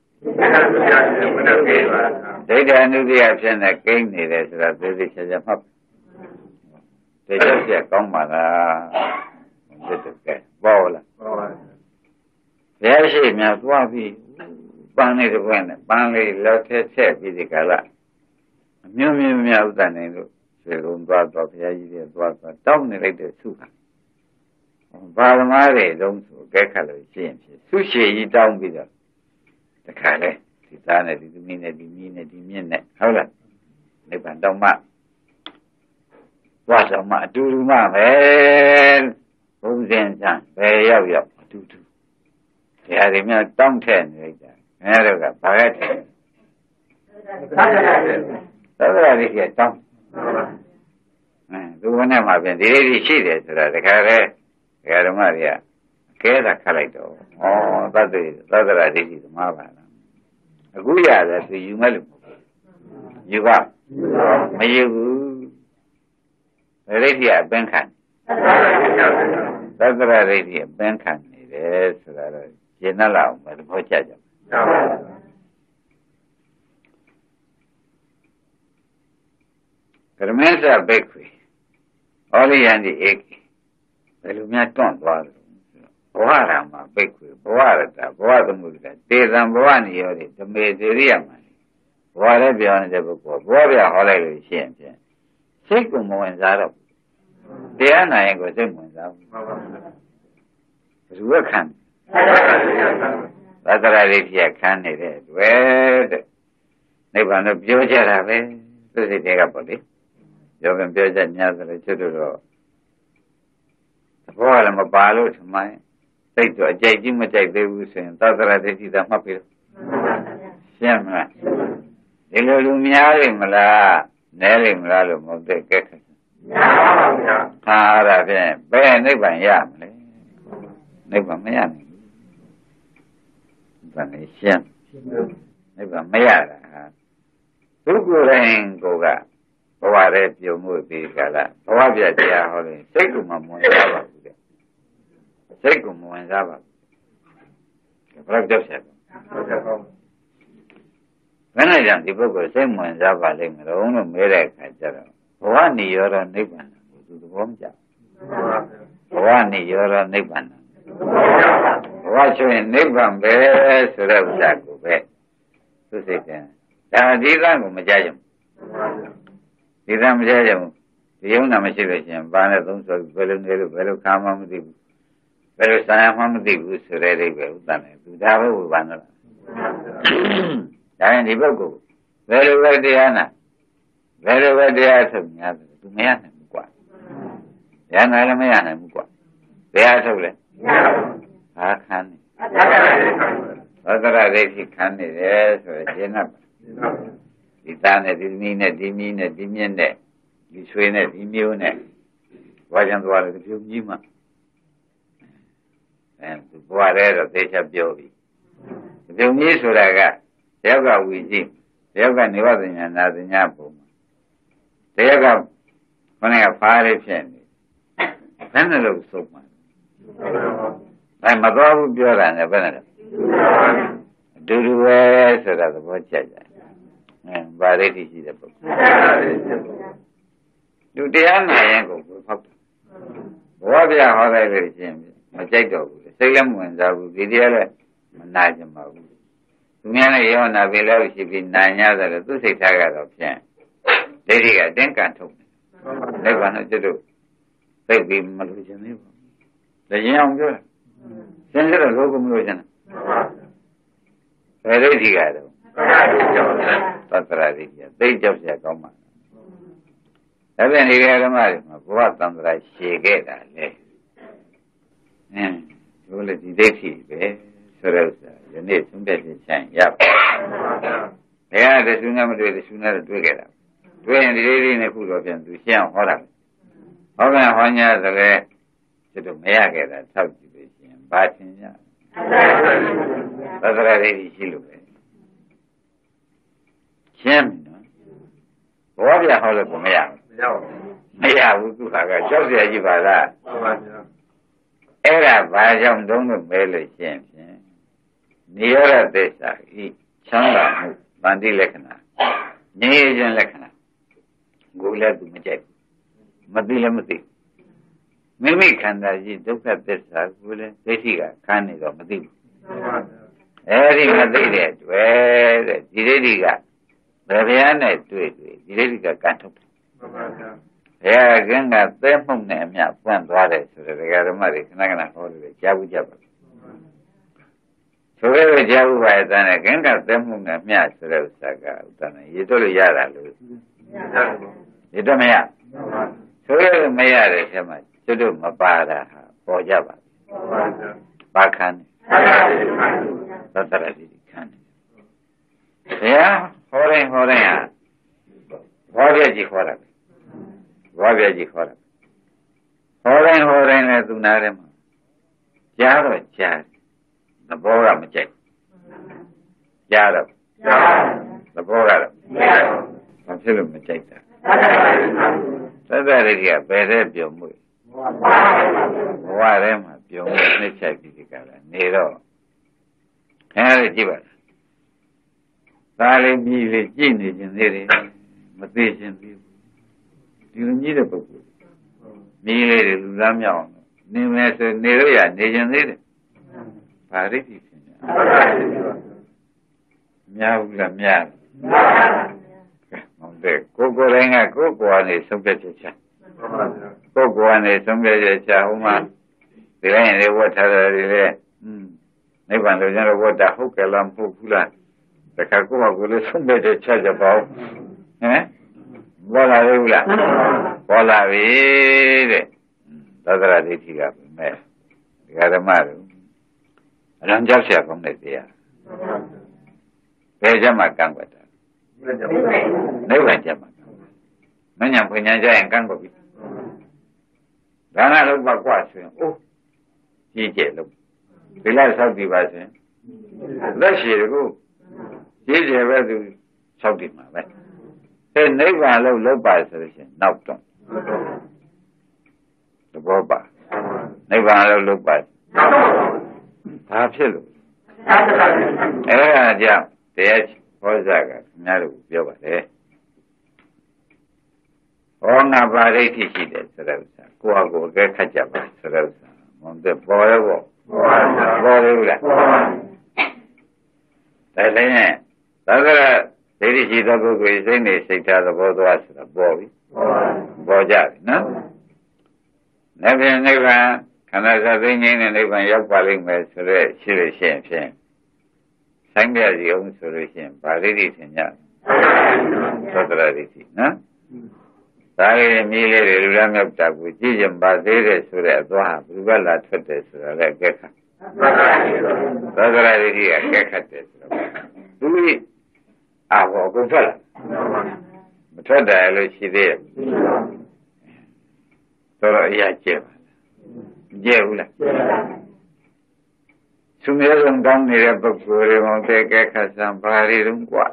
ဒိဋ္ဌာနုတ္တယဖြစ်နေကိန်းနေတယ်ဆိုတာသေသေးချာချာမှတ်သေချာချာကောင်းပါလားဒီတကယ်ပေါ်လာပေါ်ပါဘုရားရှိမြတ်သွားပြီးပန်းလေးတစ်ခွက်နဲ့ပန်းလေးလောက်ထက်ဆက်ပြီးဒီကလာအမျိုးမျိုးများဥဒ္ဒနိုင်လို့ဆွေလုံးသွားတော့ဘုရားကြီးတွေသွားသွားတောင်းနေလိုက်တဲ့သုခဘာသမားတွေလုံးဆိုကဲခတ်လို့ရှင်းဖြစ်သုရှေကြီးတောင်းပြီးတော့တခါလဲဒီသားနဲ့ဒီသမီးနဲ့ဒီမြင်းနဲ့ဒီမြင့်နဲ့ဟုတ်လားနိဗ္ဗာန်တောင်းမှသွားတော့မှအတူတူမှပဲဘုံစင်ချမ်းဘယ်ရောက်ရောက်အတူတူတရားတွေများတောင်းထည့်နေလိုက်တာငါတို့ကဘာလဲတဲ့သက္ကရာလေးကတောင်းအဲသူကနဲ့မှပြန်ဒီလေးရှိတယ်ဆိုတာတခါလဲဒကာဓမ္မတွေကကဲတာခတ်လိုက်တော့ဩသတ္တိသက္ကရာဒိဋ္ဌိသမားပါလားအခုရတယ်သူယူမဲ့လို့ယူပါမယူဘူးဒိဋ္ဌိကအပင်ခံသတ္တရဒိဋ္ဌိအပင်ခံနေတယ်ဆိုတာတော့ရှင်းတော့လောက်ပဲသဘောကျကြပါကရမေသဘိက္ခွေဩရိယံဒီဧကိဘယ်လိုများတွန့်သွားတယ်ဘဝရမဘိက္ခွေဘဝရတဘဝသမုဒ္ဒရာတေသံဘဝနိယောတိဓမေသေရိယမဘဝလည်းပြောနေတဲ့ပုဂ္ဂိုလ်ဘဝပြဟောလိုက်လို့ရှိရင်ဖြင့်စိတ်ကိုမဝင်စားတော့တရားနာရင်ကိုစိတ်ဝင်စားဘူးဘယ်သူကခံသတ္တရဒိဋ္ဌိကခံနေတဲ့တွေ့တဲ့နိဗ္ဗာန်တော့ပြောကြတာပဲသူစိတ်တွေကပေါ့လေပြောပြန်ပြောကြညာတယ်ချွတ်တော့သဘောကလည်းမပါလို့ထမိုင်းစိတ်တော့အကြိုက်ကြီးမကြိုက်သေးဘူးဆိုရင်သတ္တရဒိဋ္ဌိသာမှတ်ပြီးတော့ရှင်းမလားဒီလိုလူများလိမ့်မလားနဲလိမ့်မလားလို့မဟုတ်တဲ့ကဲခက်များပါဗျာဟာအဲ့ဒါဖြင့်ဘယ်နိဗ္ဗာန်ရမလဲနိဗ္ဗာန်မရနိုင်ဘူးဘာလဲရှင်းနိဗ္ဗာန်မရတာဟာသူကိုယ်တိုင်ကိုကဘဝရဲ့ပြုံမှုပြီးကြလားဘဝပြတရားဟောလို့စိတ်ကမှမဝင်စားပါဘူးတဲ့စိတ်ကမဝင်စားပါဘူးဘယ်တော့ကြောက်ဆက်ဟုတ်ကဲ့ဟုတ်ဘယ်နဲ့ကြောင့်ဒီပုဂ္ဂိုလ်စိတ်ဝင်စားပါလိမ့်မလို့လို့မဲတဲ့အခါကျတော့ဘဝနိရောဓနိဗ္ဗာန်ကိုသူသဘောမကျဘဝနိရောဓနိဗ္ဗာန်ဘဝဆိုရင်နိဗ္ဗာန်ပဲဆိုတဲ့ဥစ္စာကိုပဲသူစိတ်ကဒါဒီကံကိုမကြကြဘူးဒီကံမကြကြဘူးဒီယုံနာမရှိလို့ရှိရင်ဘာနဲ့သုံးဆိုဘယ်လိုနေလို့ဘယ်လိုခံမှမသိဘူးဘယ်လိုဆိုင်မှမသိဘူးဆိုတဲ့အိဗယ်ဥဒ္ဒနဲ့သူဒါပဲဝိပန္နလားဒါရင်ဒီပုဂ္ဂိုလ်ဘယ်လိုပဲတရားနာဘယ်လိုပဲတရားထုတ်များတယ်သူမရနိုင်ဘူးကွာတရားနာလည်းမရနိုင်ဘူးကွာတရားထုတ်လဲဘာခံနေသတ္တရဒိဋ္ဌိခံနေတယ်ဆိုရကျင့်တ်ဒီသားနဲ့ဒီသမီးနဲ့ဒီမီးနဲ့ဒီမြင့်နဲ့ဒီဆွေနဲ့ဒီမျိုးနဲ့ဘွားချမ်းသွားတယ်ဒီပြုံကြီးမှအဲသူဘွားရဲတော့သေချာပြောပြီဒီပြုံကြီးဆိုတာကတယောက်ကဝီကြည့်တယောက်ကနေဝသညာနာသညာပုံမှာတယောက်ကခொနဲ့ဖားလေးဖြစ်နေဘယ်နဲ့လို့စုံမှာအဲမတော်ဘူးပြောတာနဲ့ဘယ်နဲ့လဲအတူတူပဲဆိုတာသဘောကျကြအဲဗာရိတိရှိတဲ့ပုဂ္ဂိုလ်သူတရားနာရင်ကိုဖောက်တယ်ဘောပြဟောလိုက်လို့ချင်းမကြိုက်တော့ဘူးစိတ်လည်းမဝင်စားဘူးဒီတရားလည်းမနာကြပါဘူးသူများလည်းရောနာပြီလို့ရှိပြီးနာညတယ်သူစိတ်ထားကတော့ဖြင့်ဒိဋ္ဌိကအတင်းကန်ထုတ်တယ်နိဗ္ဗာန်တော့ကျွတ်တို့သိပြီးမလို့ခြင်းသေးဘူးဒါရင်အောင်ပြောတယ်သင်လည်းလောကမလို့ခြင်းဘယ်ဒိဋ္ဌိကတော့သတ္တရဒိဋ္ဌိသိကြောက်เสียကောင်းပါဒါပြန်ဒီကဓမ္မတွေမှာဘဝတန္တရာရှည်ခဲ့တာလေအင်းဒီလိုဒီဒိဋ္ဌိပဲဆိုတဲ့ဥစ္စာယနေ့သုံးပြချင်းဆိုင်ရပါဘယ်ဟာတဆူနဲ့မတွေ့တဆူနဲ့တွေ့ခဲ့တာတွေ့ရင်ဒီဒိဋ္ဌိနဲ့ခုတော့ပြန်သူရှင်းအောင်ဟောတာဟောပြန်ဟောညာဆိုလေကျွတ်တော့မရခဲ့တာထောက်ကြည့်လို့ရှိရင်ဘာသင်ရသတ္တရဒိဋ္ဌိရှိလို့ပဲရှင်းပြီနော်ဘောပြဟောလို့ကိုမရဘူးမရဘူးသူဟာကကြောက်เสียကြီးပါလားမှန်ပါဗျာအဲ့ဒါဘာကြောင့်တုံးလို့မဲလို့ရှင်းဖြင့်နိရောဓသစ္စာဤချမ်းသာမှုဗန္တိလက္ခဏာငြိမ်းခြင်းလက္ခဏာကိုလည်းသူမကြိုက်မသိလည်းမသိမိမိခန္ဓာကြီးဒုက္ခသစ္စာကိုလည်းဒိဋ္ဌိကခံနေတော့မသိဘူးအဲ့ဒီမသိတဲ့တွေ့တဲ့ဒီဒိဋ္ဌိကဘယ်ဘုရားနဲ့တွေ့တွေ့ဒီဒိဋ္ဌိကကံထုတ်တယ်မှန်ပါဗျာဘုရားကင်းကသဲမှုန့်နဲ့အမျှပွင့်သွားတယ်ဆိုတဲ့ဒကာဓမ္မတွေခဏခဏဟောလို့ကြားဘူးကြပါဆိုရဲကြားဘူးပါတဲ့နဲ့ကင်းကသဲမှုန့်နဲ့အမျှဆိုတဲ့ဥစ္စာကဥဒ္ဒနာရေတော့လို့ရတာလို့ရေတော့မရဆိုရဲမရတဲ့ဆရာမကျွတ်တို့မပါတာဟာပေါ်ကြပါပါခန်းသတ္တရတိခန်းဘုရားဟောရင်ဟောရင်ဟာဘောပြည့်ကြီးခေါ်တာဘောပြည့်ကြီးခေါ်တာဟောရင်ဟောရင်လည်းသူနာတယ်မှာကြားတော့ကြားသဘောကမကြိုက်ကြားတော့ကြားသဘောကတော့ဘာဖြစ်လို့မကြိုက်တာသတ္တရတိကဘယ်တဲ့ပြုံမှုဘဝဘဝထဲမှာပြုံးလို့နှိမ့်ချက်ပြီးဒီကလာနေတော့ခင်ဗျားတို့ကြည့်ပါလားဒါလေးကြီးလေးကြည့်နေခြင်းသေးတယ်မသိခြင်းသေးဘူးဒီလိုကြီးတဲ့ပုဂ္ဂိုလ်မြည်လေးတွေလူသားမြောက်နေမယ်ဆိုနေလို့ရနေခြင်းသေးတယ်ဘာရိတိဖြစ်နေများဘူးလားများဟုတ်တယ်ကိုယ်ကိုယ်တိုင်းကကိုယ်ကိုယ်ကနေဆုံးဖြတ်ချက်ချကိုယ်ကိုယ်ကနေဆုံးဖြတ်ချက်ချဟိုမှာဒီတိုင်းလေးဝတ်ထားတယ်လေอืมနိဗ္ဗာန်လိုချင်တော့ဝတ်တာဟုတ်ကဲ့လားမဟုတ်ဘူးလားတခါကိုယ့်ဟာကိုယ်လေးဆုံးဖြတ်ချက်ချကြပါဦးဟမ်ဘောလာလေဘူးလားဘောလာပြီတဲ့သဒ္ဒရာဒိဋ္ဌိကပဲမဲ့ဒီကဓမ္မတို့အရံကြောက်ရကောင်းတဲ့တရားဘယ်ကြမှာကန့်ကွက်တာနိဗ္ဗာန်ကြမှာမညာပညာကြရင်ကန့်ကွက်ပြီဒါနလုပ်ပါကွာဆိုရင်အိုးကြီးကျယ်လို့ဒီလိုက်ဆောက်တည်ပါဆိုရင်လက်ရှိတကူကြီးကျယ်ပဲသူဆောက်တည်မှာပဲအဲနိဗ္ဗာန်လို့လုပ်ပါဆိုလို့ရှိရင်နောက်တော့သဘောပါနိဗ္ဗာန်လို့လုပ်ပါဘာဖြစ်လို့အဲဒါကြောင့်တရားဟောစားကခင်ဗျားတို့ပြောပါလေဟောငါပါရိဋ္ဌိရှိတယ်ဆိုတဲ့ဥစ္စာကိုယ့်ဟာကိုယ်အကဲခတ်ကြပါဆိုတဲ့ဥစ္စာမဟုတ်တဲ့ပေါ်ရောပေါ့ပေါ်ရောလားဒါလည်းသက္ကရာဒိဋ္ဌိရှိသောပုဂ္ဂိုလ်စိတ်နဲ့စိတ်ထားသဘောသွားဆိုတာပေါ်ပြီပေါ်ကြပြီနော်။နိဗ္ဗာန်နိဗ္ဗာန်ခန္ဓာသသိငြိမ်းတဲ့နိဗ္ဗာန်ရောက်ပါလိမ့်မယ်ဆိုတော့ရှိလို့ရှိရင်ဖြင့်ဆိုင်ပြစီအောင်ဆိုလို့ရှိရင်ဗာရိတိထင်ကြသတ္တရာဒိဋ္ဌိနော်။ဒါလေးမြည်လေးတွေလူလားမြောက်တာကိုကြည့်ရင်ပါသေးတယ်ဆိုတဲ့အသွားဘုရားလာထွက်တယ်ဆိုတာလည်းအကဲခတ်သတ္တရာဒိဋ္ဌိကအကဲခတ်တယ်ဆိုတော့သူကြီးအာဘောကိုထွက်လာမထွက်တယ်လို့ရှိသေးရဲ့တော်တော်အရာကျဲပါလားကျဲဘူးလားသူမျိုးစုံကောင်းနေတဲ့ပုဂ္ဂိုလ်တွေမောင်တဲ့ကဲခတ်စံဘာတွေတုန်းกว่า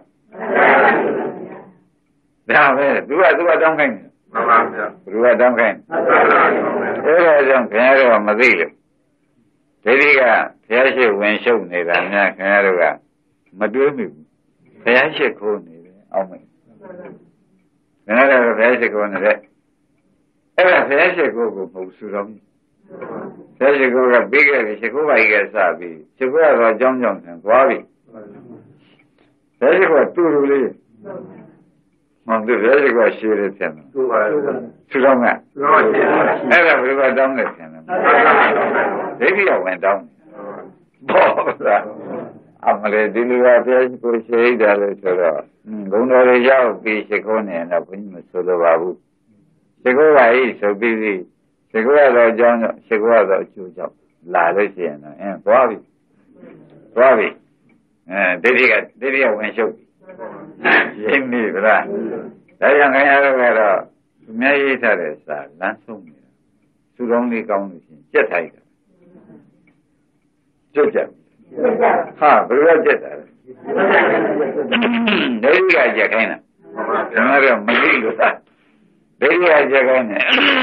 ဒါပဲသူကသူကတောင်းခိုင်းတယ်မှန်ပါဗျာသူကတောင်းခိုင်းအဲဒါကြောင့်ခင်ဗျားတို့ကမသိလို့ဒိဋ္ဌိကဘုရားရှိဝင်ရှုပ်နေတာများခင်ဗျားတို့ကမတွေးမိဘူးဘုရားရှိခိုးနေတယ်အောက်မယ်ခင်ဗျားတို့ဘုရားရှိခိုးနေတယ်အဲ့ဒါဘုရားရှိခိုးကိုမဟုတ်စုတော်ဘုရားရှိခိုးကပြီးခဲ့ပြီရှိခိုးပါကြီးကစပြီးရှိခိုးကတော့အကြောင်းကြောင့်ဆင်သွားပြီဘုရားရှိခိုးကတူတူလေးမဟုတ်ဘူးဘုရားရှိခိုးကရှင်းတယ်ဆင်တယ်တူပါဘူးစုတော်ကအဲ့ဒါဘယ်ကတောင်းနေဆင်တယ်ဒိဋ္ဌိကဝင်တောင်းဘောလားအမလေးဒီလိုကဘုရားရှိခိုးရှင်းတယ်လို့ဆိုတော့ဂုဏ်တော်တွေရောက်ပြီးရှိခိုးနေတော့ဘုန်းကြီးမဆိုလိုပါဘူးရှိခိုးပါ၏ဆိုပြီးပြီရှိခိုးရတော့အကြောင်းကြောင့်ရှိခိုးရတော့အကျိုးကြောင့်လာလို့ရှိရင်တော့အင်းသွားပြီသွားပြီအဲဒိဋ္ဌိကဒိဋ္ဌိကဝင်ရှုပ်ပြီရင်းပြီဗလားဒါကြောင့်ခင်ဗျားတို့ကတော့သူများရေးထားတဲ့စာလမ်းဆုံးနေတာသူတော်လေးကောင်းလို့ရှိရင်ကြက်ထိုက်တာကြက်ကြဟာဘယ်လိုကြက်တာလဲဒိဋ္ဌိကကြက်ခိုင်းတာကျွန်တော်တို့မသိလို့သာဒိဋ္ဌိကကြက်ခိုင်းတယ်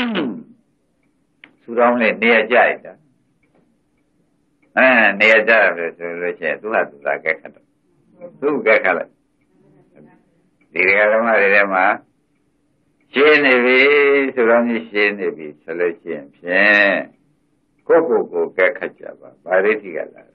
သူတော်လေးနေရာကြိုက်တာအဲနေရာကြတယ်ဆိုလို့ရှိရင်သူ့ဟာသူသာကဲခတ်တော့သူ့ကဲခတ်လိုက်ဒီကဓမ္မတွေထဲမှာရှင်းနေပြီဆိုတော့ရှင်းနေပြီဆိုလို့ရှိရင်ဖြင့်ကိုယ့်ကိုယ်ကိုကဲခတ်ကြပါဗာရိတိကလာ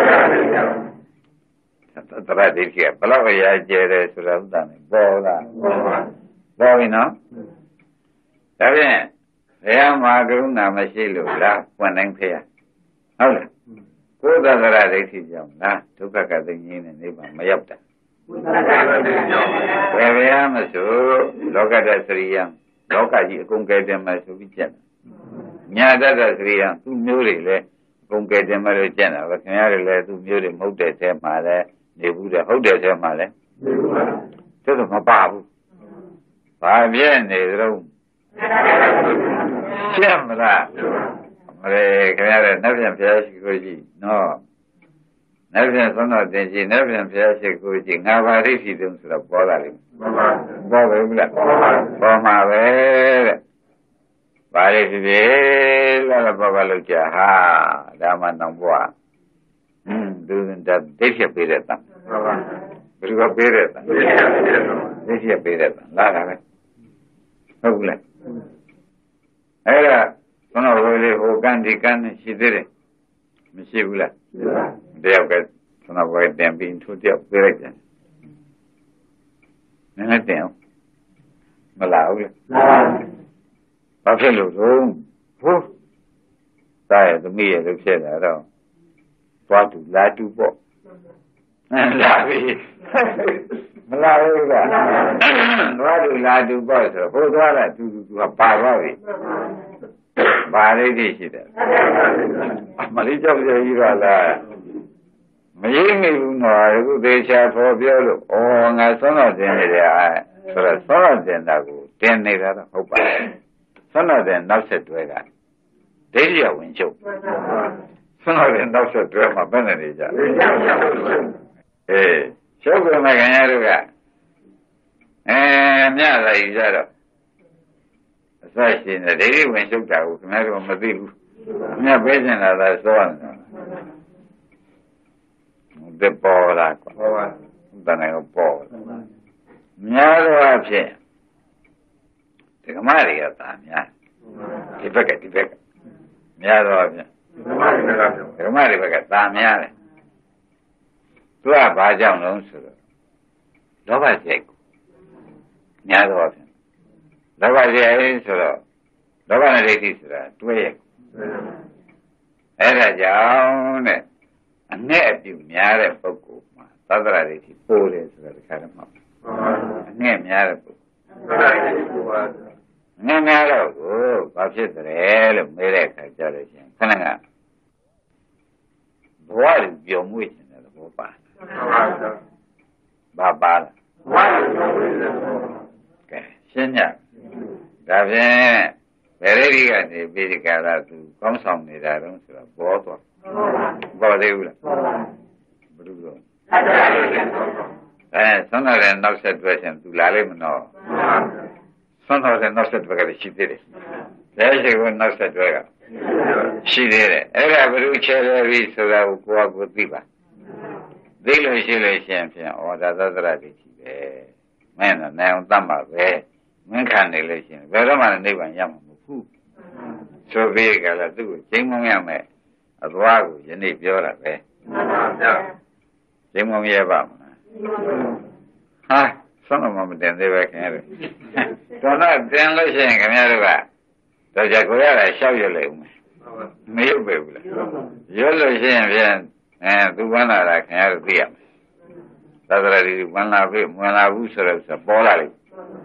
သတ္တရဒိဋ္ဌိကဘလောက်အရာကျဲတယ်ဆိုတော့ဥဒ္ဒနဲ့ပေါ်လာပေါ်ပြီနော်ဒါဖြင့်ဘုရားမှာကရုဏာမရှိလို့လားပွင့်တိုင်းဖေးဟုတ်လားကိုယ်သတ္တရဒိဋ္ဌိကြောင့်လားဒုက္ခကသိငြိမ်းတဲ့နိဗ္ဗာန်မရောက်တာဘယ်ဘုရားမဆိုလောကတ္တစရိယံလောကကြီးအကုန်ကဲတယ်မှဆိုပြီးကြက်ညာတ္တစရိယံသူ့မျိုးတွေလည်းအကုန်ကဲတယ်မှလို့ကြက်တာပဲခင်ဗျားတွေလည်းသူ့မျိုးတွေမဟုတ်တဲ့ထဲမှာလည်းနေဘူးတဲ့ဟုတ်တဲ့ထဲမှာလည်းနေဘူးပါသူတို့မပါဘူးဘာပြည့်နေကြတော့ရှင်းမလားမလေးခင်ဗျားလည်းနှက်ပြန်ဖျားရှိကိုကြည့်နော်နှက်ပြန်သုံးတော့တင်ကြည့်နှက်ပြန်ဖျားရှိကိုကြည့်ငါပါရိရှိတုံးဆိုတော့ပေါ်လာလိမ့်မယ်ပေါ်ပါဘူးလားပေါ်ပါပေါ်မှာပဲတဲ့ဘာလဲဖြစ်ဖြစ်လာလာပါပါလို့ကြာဟာဒါမှတော့ဘွားဟင်းသူတဒိဋ္ဌိပေးတဲ့တန်ဟုတ်ပါဘယ်လိုပေးတဲ့တန်ဒိဋ္ဌိပေးတဲ့တန်လာတာပဲဟုတ်ဘူးလားအဲ့ဒါကျွန်တော်ဟိုလေဟိုကန်ဒီကန်ရှိသေးတယ်မရှိဘူးလားတယောက်ကကျွန်တော်ဘယ်တင်ပြီးထိုးတယောက်ပြေးလိုက်တယ်နည်းနည်းတင်အောင်မလာဘူးလားဘာဖြစ်လို့တော့ဟုတ်တာရဲ့သမီးရဲ့လို့ဖြစ်တာတော့သွားတူလာတူပေါ့လာပြီမလာဘူးကသွားတူလာတူပေါ့ဆိုတော့ဟိုသွားတာတူတူကပါသွားပြီပါလေးတွေရှိတယ်မလေးကြောက်ကြကြီးပါလားမရင်းမိဘူးနော်အခုသေချာပေါ်ပြောလို့ဩငါဆုံးတော့တင်နေတယ်အဲဆိုတော့ဆုံးတော့တင်တာကိုတင်နေတာတော့ဟုတ်ပါရဲ့ဆုံးတော့တင်နောက်ဆက်တွဲကဒိဋ္ဌိယဝင်ချုပ်ဆုံးတော့တင်နောက်ဆက်တွဲမှာဘယ်နဲ့နေကြအေးရှုပ်ကြမခင်ရတို့ကအဲမြတ်သာယူကြတော့အစရှိနေဒိဋ္ဌိဝင်ချုပ်တာကိုခင်ဗျားတို့မသိဘူးမြတ်ပေးနေတာသာစောနေတာဒီပေါ်လာကွာဟုတ်ပါတဏှာကိုပေါ်များတော့အဖြစ်ဒီကမတွေကသာများဒီဘက်ကဒီဘက်ကများတော့အဖြစ်ဒီကမတွေဘက်ကသာများတယ်သူကဘာကြောင့်လဲဆိုတော့လောဘစိတ်ကိုများတော့အဖြစ်လောဘစိတ်ဆိုတော့လောဘနဲ့ဒိဋ္ဌိဆိုတာတွဲရအဲ့ဒါကြောင့်တဲ့အနဲ့အပြုများတဲ့ပုဂ္ဂိုလ်မှာသတ္တရာဒိဋ္ဌိပိုးတယ်ဆိုတာဒီခါတော့မှအနဲ့များတဲ့ပုဂ္ဂိုလ်သတ္တရာဒိဋ္ဌိပိုးပါငင်းများတော့ကိုဘာဖြစ်တယ်လို့မေးတဲ့အခါကျတော့ရှင်ခဏကဘဝကိုပြောင်းမွေ့ခြင်းတဲ့ဘောပါဘာပါလဲဘဝကိုပြောင်းမွေ့တဲ့ဘောကဲရှင်းညဒါဖြင့်ဗေရိတိကနေပြီးဒီကရာသူကောင်းဆောင်နေတာတော့ဆိုတော့ဘောသွားဘောသေးဘူးလားဘယ်လိုလဲအဲဆုံးတော့တဲ့နောက်ဆက်တွဲခြင်းသူလာလိမ့်မနော်ဆုံးတော့တဲ့နောက်ဆက်တွဲကရှိသေးတယ်ဒါရှိကနောက်ဆက်တွဲကရှိသေးတယ်အဲ့ဒါဘယ်လိုချဲလဲပြီဆိုတာကိုကိုယ်ကကိုသိပါသိလို့ရှိလို့ရှိရင်ဖြင့်ဩဒါသတ္တရတိရှိပဲမင်းတော့နိုင်အောင်တတ်မှာပဲမင်းခံနေလို့ရှိရင်ဘယ်တော့မှနိဗ္ဗာန်ရမှာမဟုတ်ဘူးဆိုပြီးကြလားသူ့ကိုချိန်မုံရမယ်အသွားကိုယနေ့ပြောတာပဲမှန်ပါဗျာချိန်မုံရပါမလားဟာဆုံးမမတင်သေးပဲခင်ဗျားတို့တော်တော့တင်လို့ရှိရင်ခင်ဗျားတို့ကတော့ကြကိုရတာရှောက်ရလိမ့်မယ်မရုပ်ပဲဘူးလားရွတ်လို့ရှိရင်ဖြင့်အဲသူဝမ်းလာတာခင်ဗျားတို့သိရမယ်သတ္တရာဒီဝမ်းလာပြီဝင်လာဘူးဆိုတော့ပေါ်လာလိမ့်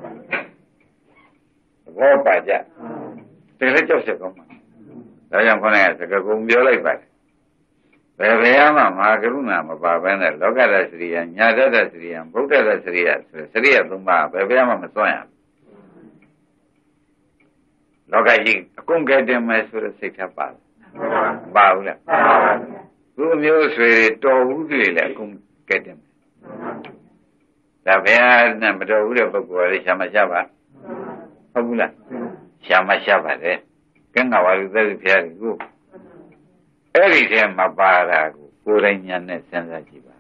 ဘောပါကြတယ်လည်းကြောက်ချက်ကောင်းမှာဒါကြောင့်ခေါင်းကစကားကုန်ပြောလိုက်ပါတယ်ဘယ်ဘယ်မှမဟာကရုဏာမပါဘဲနဲ့လောကတ္တစရိယညာတ္တစရိယဗုဒ္ဓတ္တစရိယဆိုစရိယသုံးပါးဘယ်ဘယ်မှမစွန့်ရဘူးလောကကြီးအကုန်ကဲတင်မယ်ဆိုတဲ့စိတ်ထပ်ပါမပါဘူးလားသူ့မျိုးဆွေတော်ဘူးတွေလည်းအကုန်ကဲတင်မယ်ဒါဘယ်နဲ့မတော်ဘူးတဲ့ပုဂ္ဂိုလ်တွေရှာမရှာပါဟုတ်ဘူးလားရှာမရှာပါတယ်ကဲငါဝါလူသက်ဖျားကိုအဲ့ဒီထဲမှာပါတာကိုကိုယ်တိုင်ညာနဲ့စဉ်းစားကြည့်ပါ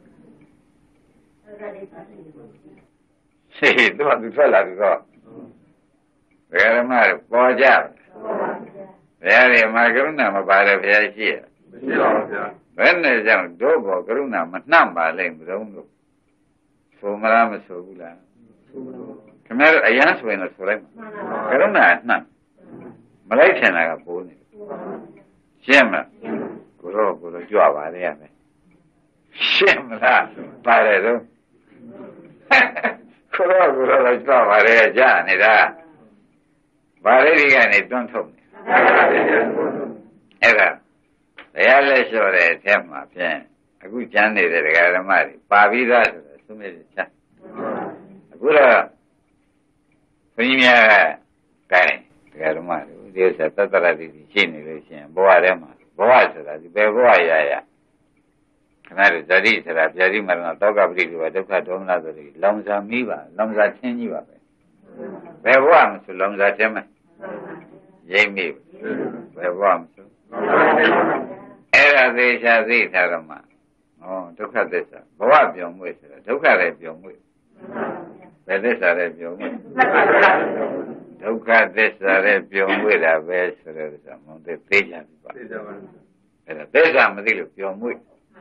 ဟေးတော့သူထွက်လာပြီးတော့ဘယ်ရမှာပေါ်ကြဘယ်ရမှာကရုဏာမပါတဲ့ဖျားရှိရမရှိပါဘူးဗျာဘယ်နဲ့ကြောင့်တို့ဘောကရုဏာမနှံ့ပါလိမ့်မလို့လို့ဆိုမလားမဆိုဘူးလားခင်ဗျားတို့အရန်ဆိုရင်တော့ဆိုလိုက်မှာကရုဏာနှံ့မလိုက်ချင်တာကပိုးနေရှင်းမလားကိုတော့ကိုတော့ကြွပါလေရမယ်ရှင်းမလားပါတယ်တော့ကိုတော့ကိုတော့ကြွပါလေကြာနေတာဗာရိတိကနေတွန်းထုတ်နေအဲ့ဒါတရားလက်လျှော့တဲ့အထက်မှာဖြင့်အခုကျမ်းနေတဲ့ဒကာဓမ္မတွေပါပြီးသားဆိုတော့သုံးမြစ်ချအခုတော့ဘုန်းကြီးများကဲဒကာဓမ္မတွေဒီဥစ္စာသတ္တရတိရှိနေလို့ရှိရင်ဘဝထဲမှာဘဝဆိုတာဒီဘယ်ဘဝရရခဏတို့ဇတိဆိုတာဗျာတိမရဏတောကပရိဒီဝဒုက္ခဒေါမနဆိုပြီးလောင်စာမိပါလောင်စာချင်းကြီးပါပဲဘယ်ဘဝမှဆိုလောင်စာချင်းမရိပ်မိဘယ်ဘောမဆိုအဲ့ဒါသေချာသိထားတော့မှဟောဒုက္ခသစ္စာဘဝပြောင်းမွေ့ဆိုတာဒုက္ခလည်းပြောင်းမွေ့ဘယ်သစ္စာလည်းပြောင်းမွေ့ဒုက္ခသစ္စာလည်းပြောင်းမွေ့တာပဲဆိုတဲ့ဥစ္စာမဟုတ်သေးသေးချာပြီပါအဲ့ဒါသစ္စာမသိလို့ပြောင်းမွေ့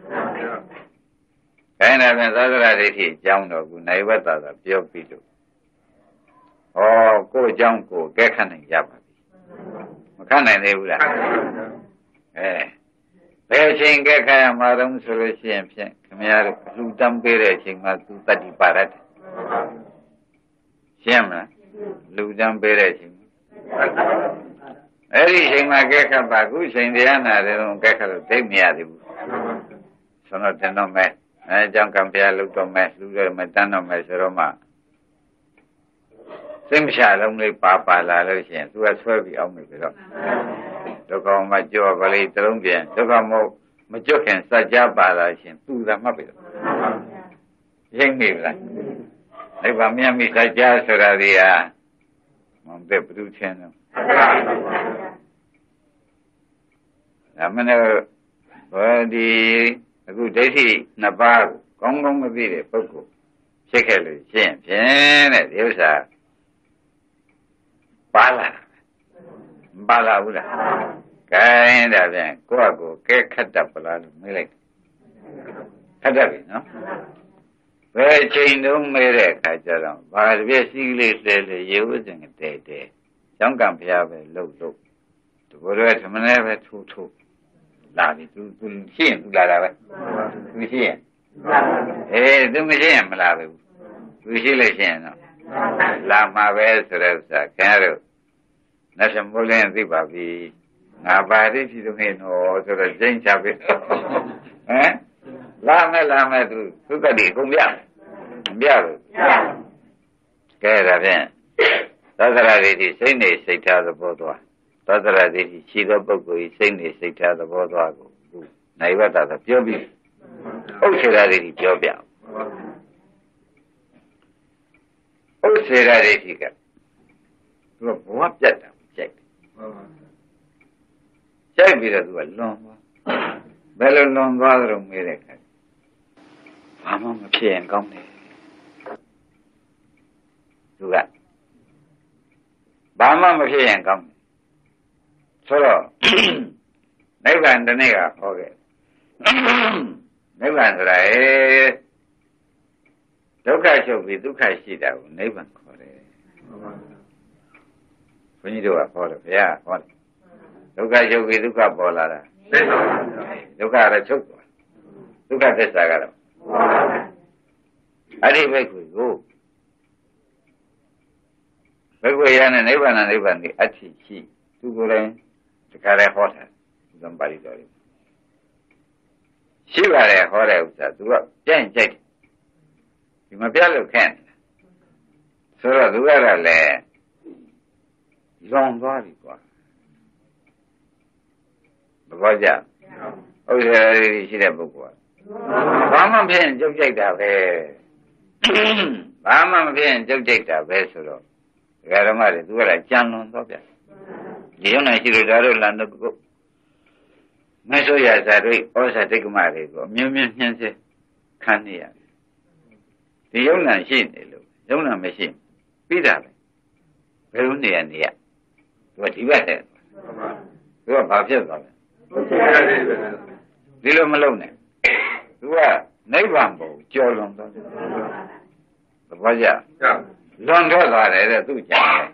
ခိုင်းတာပြန်သာသနာဒိဋ္ဌိအကြောင်းတော်ကူနိုင်ဝတ္တသာပြောပြီးတော့ဩကိုယ်အကြောင်းကိုကဲခတ်နိုင်ကြပါပြီမခတ်နိုင်သေးဘူးလားအဲဘယ်အချိန်ကဲခတ်ရမှာတော့ဆိုလို့ရှိရင်ဖြင့်ခမရတို့လူတမ်းပေးတဲ့အချိန်မှာသူတတ္တိပါရတယ်ရှင်းမလားလူတမ်းပေးတဲ့အချိန်အဲ့ဒီအချိန်မှာကဲခတ်ပါခုအချိန်တရားနာတယ်တော့ကဲခတ်လို့သိမရသေးဘူးဆိုတော့တင်တော့မဲ့အဲအကြောင်းကံပြားလုပ်တော့မဲ့လူတွေမတန်းတော့မဲ့ဆိုတော့မှစိတ်မချလုံးလေးပါပါလာလို့ရှိရင်သူကဆွဲပြီးအောင်မယ်ပြီးတော့ဒုက္ခမကြောပါလေတလုံးပြန်ဒုက္ခမဟုတ်မကြောခင်စัจ जा ပါလာရှင်သူသာမှတ်ပြီးတော့ရိမ့်မိလားအဲ့ဘာမြတ်မိစัจ जा ဆိုတာဒီဟာမဟုတ်တဲ့ဘုသူချင်းတော့ဒါမနဲ့ဘောဒီအခုဒိဋ္ဌိနှစ်ပါးကိုကောင်းကောင်းမသိတဲ့ပုဂ္ဂိုလ်ဖြစ်ခဲ့လို့ရှင်းဖြင့်တဲ့ဒီဥစ္စာပါလာမပါလာဘူးလားကဲဒါပြန်ကိုယ့်အကိုကဲခတ်တတ်ပလားလို့မေးလိုက်ခတ်တတ်ပြီနော်ဘယ်ချိန်တုန်းမေးတဲ့အခါကျတော့ဘာတပြည့်စီးလေးလဲလေရေဝစဉ်တဲတဲကျောင်းကံဖျားပဲလှုပ်လှုပ်ဒီဘလိုသမဏေပဲထူထူလာပြီသူသူရှင်းသူလာတာပဲသူရှင်းအေးသူမရှင်းမလာဘူးသူရှင်းလို့ရှင်းတော့လာမှာပဲဆိုတဲ့ဥစ္စာခင်ဗျားတို့နောက်ဆုံးမိုးလင်းသိပါပြီငါပါတိဖြစ်လို့ဟင်းတော့ဆိုတော့ကျင်းချပြီဟမ်လာမယ်လာမယ်သူသုတ္တိကုန်ပြပြလို့ကဲဒါဖြင့်သတ္တရာဒိဋ္ဌိစိတ်နေစိတ်ထားသဘောသွားသတ္တရာဒိဋ္ဌိရှိသောပုဂ္ဂိုလ်ဤစိတ်နေစိတ်ထားသဘောသွားကိုသူနိုင်ဝတ္တသာပြောပြီးဥစ္စေရာဒိဋ္ဌိပြောပြဥစ္စေရာဒိဋ္ဌိကသူကဘဝပြတ်တာကြိုက်တယ်ကြိုက်ပြီးတော့သူကလွန်သွားဘယ်လိုလွန်သွားသလဲမေးတဲ့အခါဘာမှမဖြစ်ရင်ကောင်းတယ်သူကဘာမှမဖြစ်ရင်ကောင်းတယ်ဆိုတော့နိဗ္ဗာန်တနေ့ကဟောခဲ့နိဗ္ဗာန်ဆိုတာအဲဒုက္ခချုပ်ပြီးဒုက္ခရှိတာကိုနိဗ္ဗာန်ခေါ်တယ်ဘုန်းကြီးတို့ကဟောတယ်ဘုရားဟောတယ်ဒုက္ခချုပ်ပြီးဒုက္ခပေါ်လာတာသိပါပါဒုက္ခရချုပ်သွားဒုက္ခသစ္စာကတော့အဲ့ဒီဘက်ကိုဘက်ကိုရတဲ့နိဗ္ဗာန်နိဗ္ဗာန်ဒီအဋ္ဌိရှိသူကိုယ်တိုင်တခါတည်းဟောတာသံပါဠိတော်လေးရှိပါတယ်ဟောတဲ့ဥစ္စာသူကပြန့်ကြိုက်တယ်ဒီမပြတ်လို့ခန့်တယ်ဆိုတော့သူကတော့လည်းလွန်သွားပြီကွာဘာကြဥစ္စာလေးရှိတဲ့ပုဂ္ဂိုလ်ကဘာမှဖြစ်ရင်ကြုတ်ကြိုက်တာပဲဘာမှမဖြစ်ရင်ကြုတ်ကြိုက်တာပဲဆိုတော့ဒကာဓမ္မတွေသူကလည်းကြံလွန်သွားပြန်ဒီရုံနဲ့ရှိလို့ဒါတို့လန်တော့ကိုမဆိုရစာတွေဩဇာတိတ်ကမတွေကိုအမျိုးမျိုးညှင်းစေခံနေရတယ်ဒီရုံနဲ့ရှိနေလို့ရုံနဲ့မရှိပြီးတာပဲဘယ်လိုနေရနေရသူကဒီဘက်တဲ့သူကဘာဖြစ်သွားလဲဒီလိုမလုပ်နဲ့သူကနိဗ္ဗာန်ကိုကြော်လွန်သွားတယ်သဘောကျလွန်ထွက်သွားတယ်တဲ့သူကြံတယ်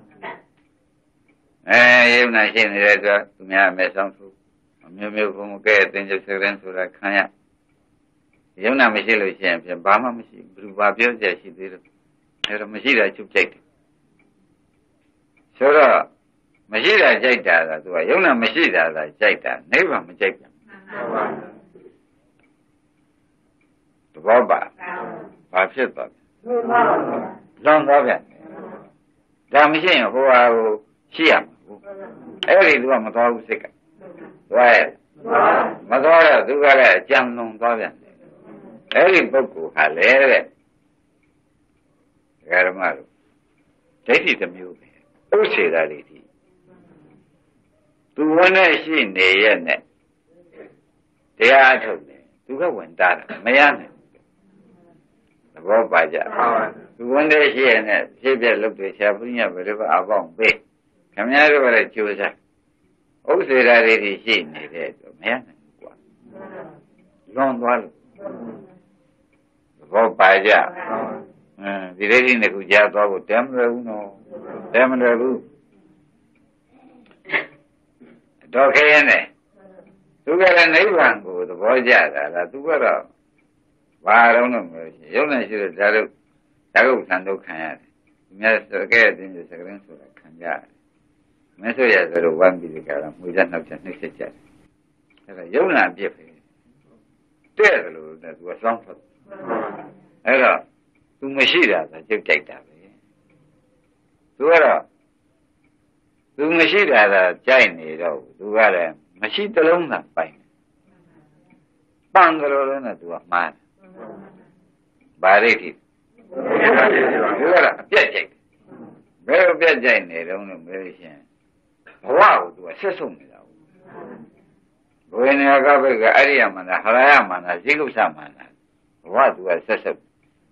အဲရုံနဲ့ရှိနေတဲ့အတွက်သူများအမဲ့ဆောင်သူအမျိုးမျိုးဘုံကဲအတင်းကျပ်စရင်ဆိုတာခံရရုံနဲ့မရှိလို့ရှိရင်ပြန်ဘာမှမရှိဘူးဘာပြောကြရှိသေးတယ်အဲတော့မရှိတာချုပ်ကြိုက်တယ်ဆိုတော့မရှိတာကြိုက်တာကသူကရုံနဲ့မရှိတာကကြိုက်တာနိဗ္ဗာန်မကြိုက်ဘူးသဘောပါဘာဖြစ်သွားလွန်သွားပြန်ဒါမရှိရင်ဟိုဟာကိုရှိရမှာအဲ့ဒီသူကမသွားဘူးစိတ်ကသွားရဲ့မသွားတော့သူကလည်းအကြံလွန်သွားပြန်အဲ့ဒီပုဂ္ဂိုလ်ဟာလေတဲ့ဓမ္မတို့ဒိဋ္ဌိတစ်မျိုးပဲဥစ္စေတာဒိဋ္ဌိသူဝင်နေရှိနေရဲ့နဲ့တရားထုတ်တယ်သူကဝင်တာမရနဲ့သဘောပါကြသူဝင်နေရှိရဲ့နဲ့ဖြစ်ပြလုပ်တယ်ဆရာဘုရားဘယ်တော့အပေါင်းပေးခင်ဗျားတို့ကလည်းကြိုးစားဥစ္စေရာတွေရှိနေတဲ့အတွက်မရနိုင်ဘူးကွာလွန်သွားလို့သဘောပါကြအင်းဒီလေးဒီနှစ်ခုကြားသွားဖို့တဲမလွယ်ဘူးနော်တဲမလွယ်ဘူးတော့ခဲရင်နဲ့သူကလည်းနိဗ္ဗာန်ကိုသဘောကျတာလားသူကတော့ဘာတော့လို့မလို့ရှိရုပ်နဲ့ရှိတဲ့ဓာတ်ဓာတ်ကုသံတို့ခံရတယ်ဒီများစကဲတဲ့စကရင်ဆိုတာခံရတယ်မဆိုရဆိုတော့ဝမ်းပြီးကြတာမွေးတဲ့နောက်ချက်နှိမ့်ဆက်ကြတယ်အဲ့ဒါရုပ်နာပြည့်ပဲတဲ့တယ်လို့တဲ့သူကစောင်းထွက်အဲ့တော့သူမရှိတာကကျုပ်ကြိုက်တာပဲသူကတော့သူမရှိတာကကြိုက်နေတော့သူကလည်းမရှိတလုံးသာပိုင်ပန်းကြလို့လည်းသူကမှားတယ်ဘာရိတိသူကတော့အပြက်ကြိုက်ဘယ်လိုပြက်ကြိုက်နေတော့လို့မေးရှင်ဘဝကိုသူကဆက်ဆုံးနေတာဘဝနေကဘက်ကအရိယမန္တဟရယမန္တဇိကုသမန္တဘဝသူကဆက်ဆုပ်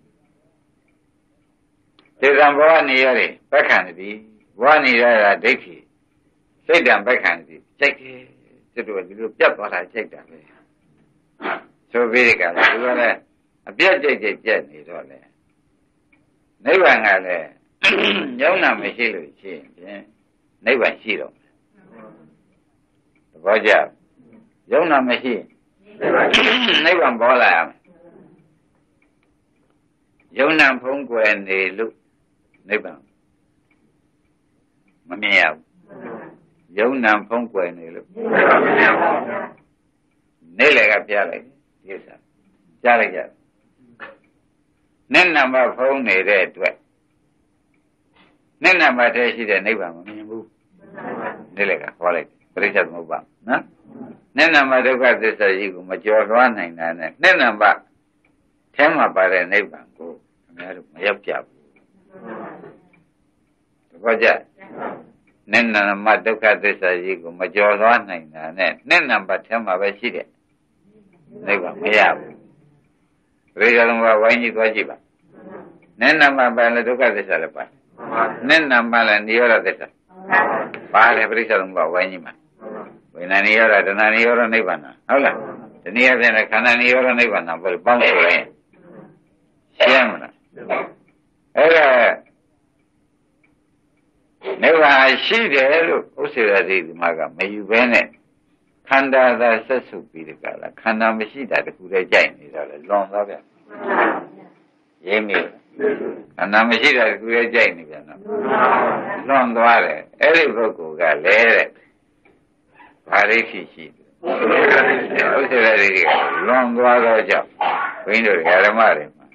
ဒေသံဘဝနေရတယ်ပက္ခန္တိဘဝနေရတာဒိဋ္ဌိစိတ်တံပက္ခန္တိကြိုက်တယ်သူတို့ဒီလိုပြတ်သွားတာကြိုက်တာပဲဆိုပြီးကြတယ်သူကလည်းအပြတ်ကြိတ်ကြိတ်ပြတ်နေတော့လေနိဗ္ဗာန်ကလည်းညောင်းတာမရှိလို့ရှိရင်နိဗ္ဗာန်ရှိတော့သဘောကျယုံနာမရှိနိဗ္ဗာန်ပေါ်လာရမယ်ယုံနာဖုံးကွယ်နေလို့နိဗ္ဗာန်မမြင်ရဘူးယုံနာဖုံးကွယ်နေလို့နေလေကပြလိုက်ဒီဥစ္စာကြားလိုက်ကြနဲ့နံပါတ်ဖုံးနေတဲ့အတွက်နဲ့နံပါတ်တည်းရှိတဲ့နိဗ္ဗာန်မမြင်ဘူးနေလေကခေါ်လိုက်ပရိစ္ဆေသမုပ္ပါနော်နဲ့နံပါတ်ဒုက္ခသစ္စာကြီးကိုမကျော်လွှားနိုင်တာနဲ့နဲ့နံပါတ်ထဲမှာပါတဲ့နိဗ္ဗာန်ကိုခင်ဗျားတို့မရောက်ကြဘူးတပည့်ကြနဲ့နံပါတ်ဒုက္ခသစ္စာကြီးကိုမကျော်လွှားနိုင်တာနဲ့နဲ့နံပါတ်ထဲမှာပဲရှိတဲ့နိဗ္ဗာန်မရဘူးပရိစ္ဆေသမုပ္ပါဝိုင်းကြီးသွားကြည့်ပါနဲ့နံပါတ်ပါလဲဒုက္ခသစ္စာလည်းပါနဲ့နံပါတ်လည်းနိရောဓသစ္စာပါတယ်ပရိစ္ဆေသမုပ္ပါဝိုင်းကြီးမှာဝိညာဉ်နိရောဓတဏှာနိရောဓနိဗ္ဗာန်ဟုတ်လားဒီနည်းအားဖြင့်ခန္ဓာနိရောဓနိဗ္ဗာန်ဘယ်ပေါင်းဆိုရင်ရှင်းမလားအဲ့ဒါနိဗ္ဗာန်ရှိတယ်လို့ဥစ္စေရတိဒီမှာကမယူဘဲနဲ့ခန္ဓာသာဆက်စုပ်ပြီးတကလားခန္ဓာမရှိတာတခုတည်းကြိုက်နေတော့လေလွန်သွားပြန်ရင်းမိခန္ဓာမရှိတာတခုတည်းကြိုက်နေပြန်တော့လွန်သွားတယ်အဲ့ဒီပုဂ္ဂိုလ်ကလဲတဲ့ဘာရိရှိရှိဥစ္စေရတိကလွန်သွားတော့ကြောင့်ဘုန်းကြီးတို့ဓမ္မတွေမှာ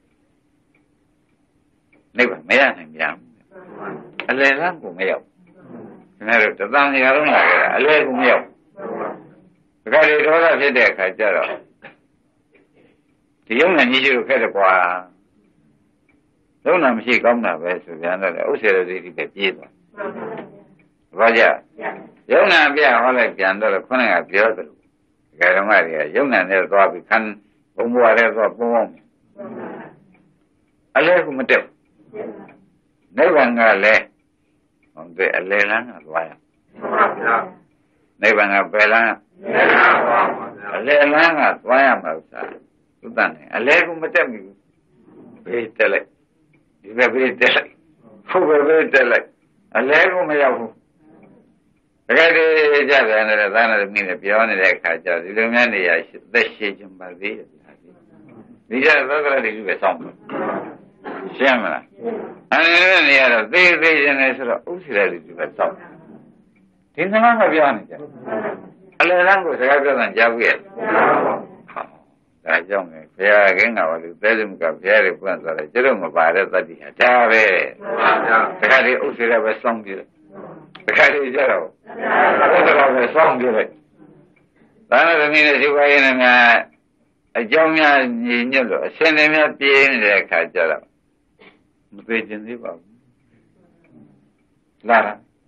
နိဗ္ဗာန်မရနိုင်ပြန်အလယ်လမ်းကိုမရောက်ခင်ဗျားတို့တသံဃာလုံးလာကြတာအလယ်ကိုမရောက်ဒါကြလေဒေါသဖြစ်တဲ့အခါကျတော့ဒီယုံနာကြီးရှိလို့ခက်တယ်ကွာယုံနာမရှိကောင်းတာပဲဆိုပြန်တော့ဥစ္စေရတိပဲပြေးသွားဘာကြယုံနာပြဟောလိုက်ပြန်တော့ခုနကပြောသလိုဒကာဓမ္မတွေကယုံနာနဲ့သွားပြီးခံဘုံဘွားနဲ့သွားပုံအောင်အလဲကမတက်နိဗ္ဗာန်ကလည်းဟုတ်တယ်အလဲလန်းကသွားရနိဗ္ဗာန်ကပယ်လန်းအလဲလန်းကသွားရမှာဥစ္စာသုတ္တနဲ့အလဲကမတက်ဘူးဘေးတက်လိုက်ဒီဘက်ဘေးတက်လိုက်ဟုတ်ပဲဘေးတက်လိုက်အလဲကမရောက်ဘူးတကယ်တည်းကြပြန်တယ်သာနာသမီးနဲ့ပြောနေတဲ့အခါကျဒီလိုများနေရသက်ရှိခြင်းပါသေးတယ်ဒီကြသောကလေးတွေပဲစောင့်တယ်ရှင်းမလားအဲ့ဒီနေရာတော့သေးသေးခြင်းနဲ့ဆိုတော့ဥစ္စေရတိတွေပဲစောင့်ဒီနှမကပြောနေကြအလယ်လမ်းကိုစကားပြောတာကြားဘူးရဲ့ဒါကြောင့်လေဘုရားကင်းကပါလို့သဲစုကဘုရားတွေပွင့်သွားတယ်ကျတော့မပါတဲ့သတ္တိဟာဒါပဲတခါဒီဥစ္စေရပဲစောင့်ကြည့်တခါဒီကြတော့ဘုရားပဲစောင့်ကြည့်လိုက်ဒါနဲ့သမီးနဲ့ရှိပါရင်လည်းအကြောင်းများညီညွတ်လို့အရှင်တွေများပြင်းနေတဲ့အခါကျတော့မသိကျင်သေးပါဘူးလား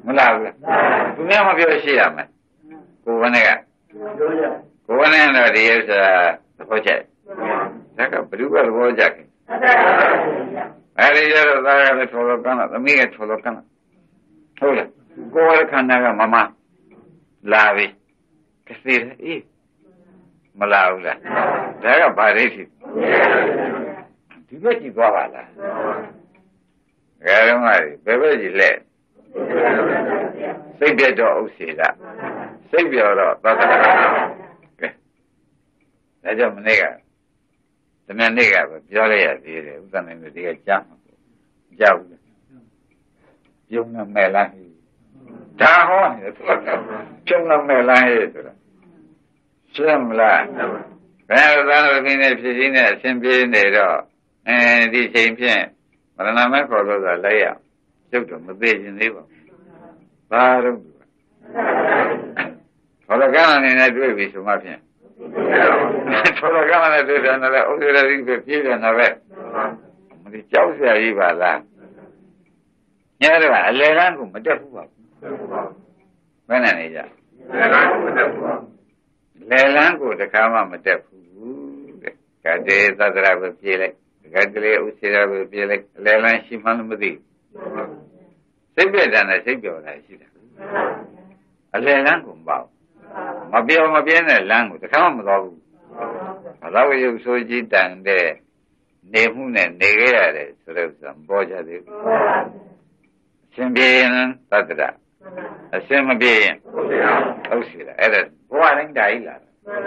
မလားဘူးသူများမပြောရှိရမယ်ကိုယ်ကနဲ့ကကိုယ်ကနဲ့တော့ဒီဥစ္စာသဘောကျဒါကဘယ်သူကသဘောကျခင်အဲဒီကျတော့သားကလည်းထော်လို့ကန်းလားသမီးကထော်လို့ကန်းလားဟုတ်လားကိုယ်ကခန္ဓာကမမလာပြီကစီအေးမလာဘူးလားဒါကဘာဒိဋ္ဌိဒီဘက်ကြည့်သွားပါလားငယ်တော့မှဘယ်ဘက်ကြည့်လဲစိတ်ပြတ်တော့ဥစ္စေတာစိတ်ပြောတော့သတ္တရာကဲဒါကြောင့်မနေ့ကသမဏနေ့ကပြောလိုက်ရသေးတယ်ဥစ္စာနိုင်လို့ဒီကကြားမှာကြောက်ဘူးပြုံးနေမဲ့လားဒါဟောနေတယ်ပြုံးနေမဲ့လားဟဲ့ဆိုတာရှင်းမလားဘယ်လိုသာလို့ခင်းနေဖြစ်ချင်းနဲ့အရှင်ပြေးနေတော့အဲဒီချိန်ဖြင့်မရဏမဲခေါ်လို့ဆိုလိုက်ရကျုပ်တော့မသိခြင်းသေးပါဘူးဘာတော့ခေါ်တော့ကန်းအနေနဲ့တွေ့ပြီဆိုမှဖြင့်ခေါ်တော့ကန်းနဲ့တွေ့တယ်လည်းဥစ္စာရိပဲပြေးတယ်နော်ပဲမဒီကြောက်စရာကြီးပါလားညတော့အလေကန်းကိုမတက်ဘူးပါဘူးဘယ်နဲ့နေကြလေကန်းကိုမတက်ဘူးလေလန်းကိုတခါမှမတက်ဘူးတဲ့ကတေသတ္တရာပဲပြေးလိုက်ကတလေဥစ္စေရာပဲပြေးလိုက်လေလန်းရှိမှလည်းမသိစိတ်ပြည့်တယ်နဲ့စိတ်ပြောတာရှိတယ်အလေလန်းကိုမပေါ့မပြောမပြင်းတဲ့လန်းကိုတခါမှမသွားဘူးဘာလို့ရုပ်ဆိုးကြီးတန်တဲ့နေမှုနဲ့နေခဲ့ရတယ်ဆိုတော့ပေါ်ကြသေးဘူးအရှင်ပြေရင်သတ္တရာအရှင်မပြေရင်ဟုတ်စီလားအဲ့ဒါဘဝတိုင်းဒါကြီးလာ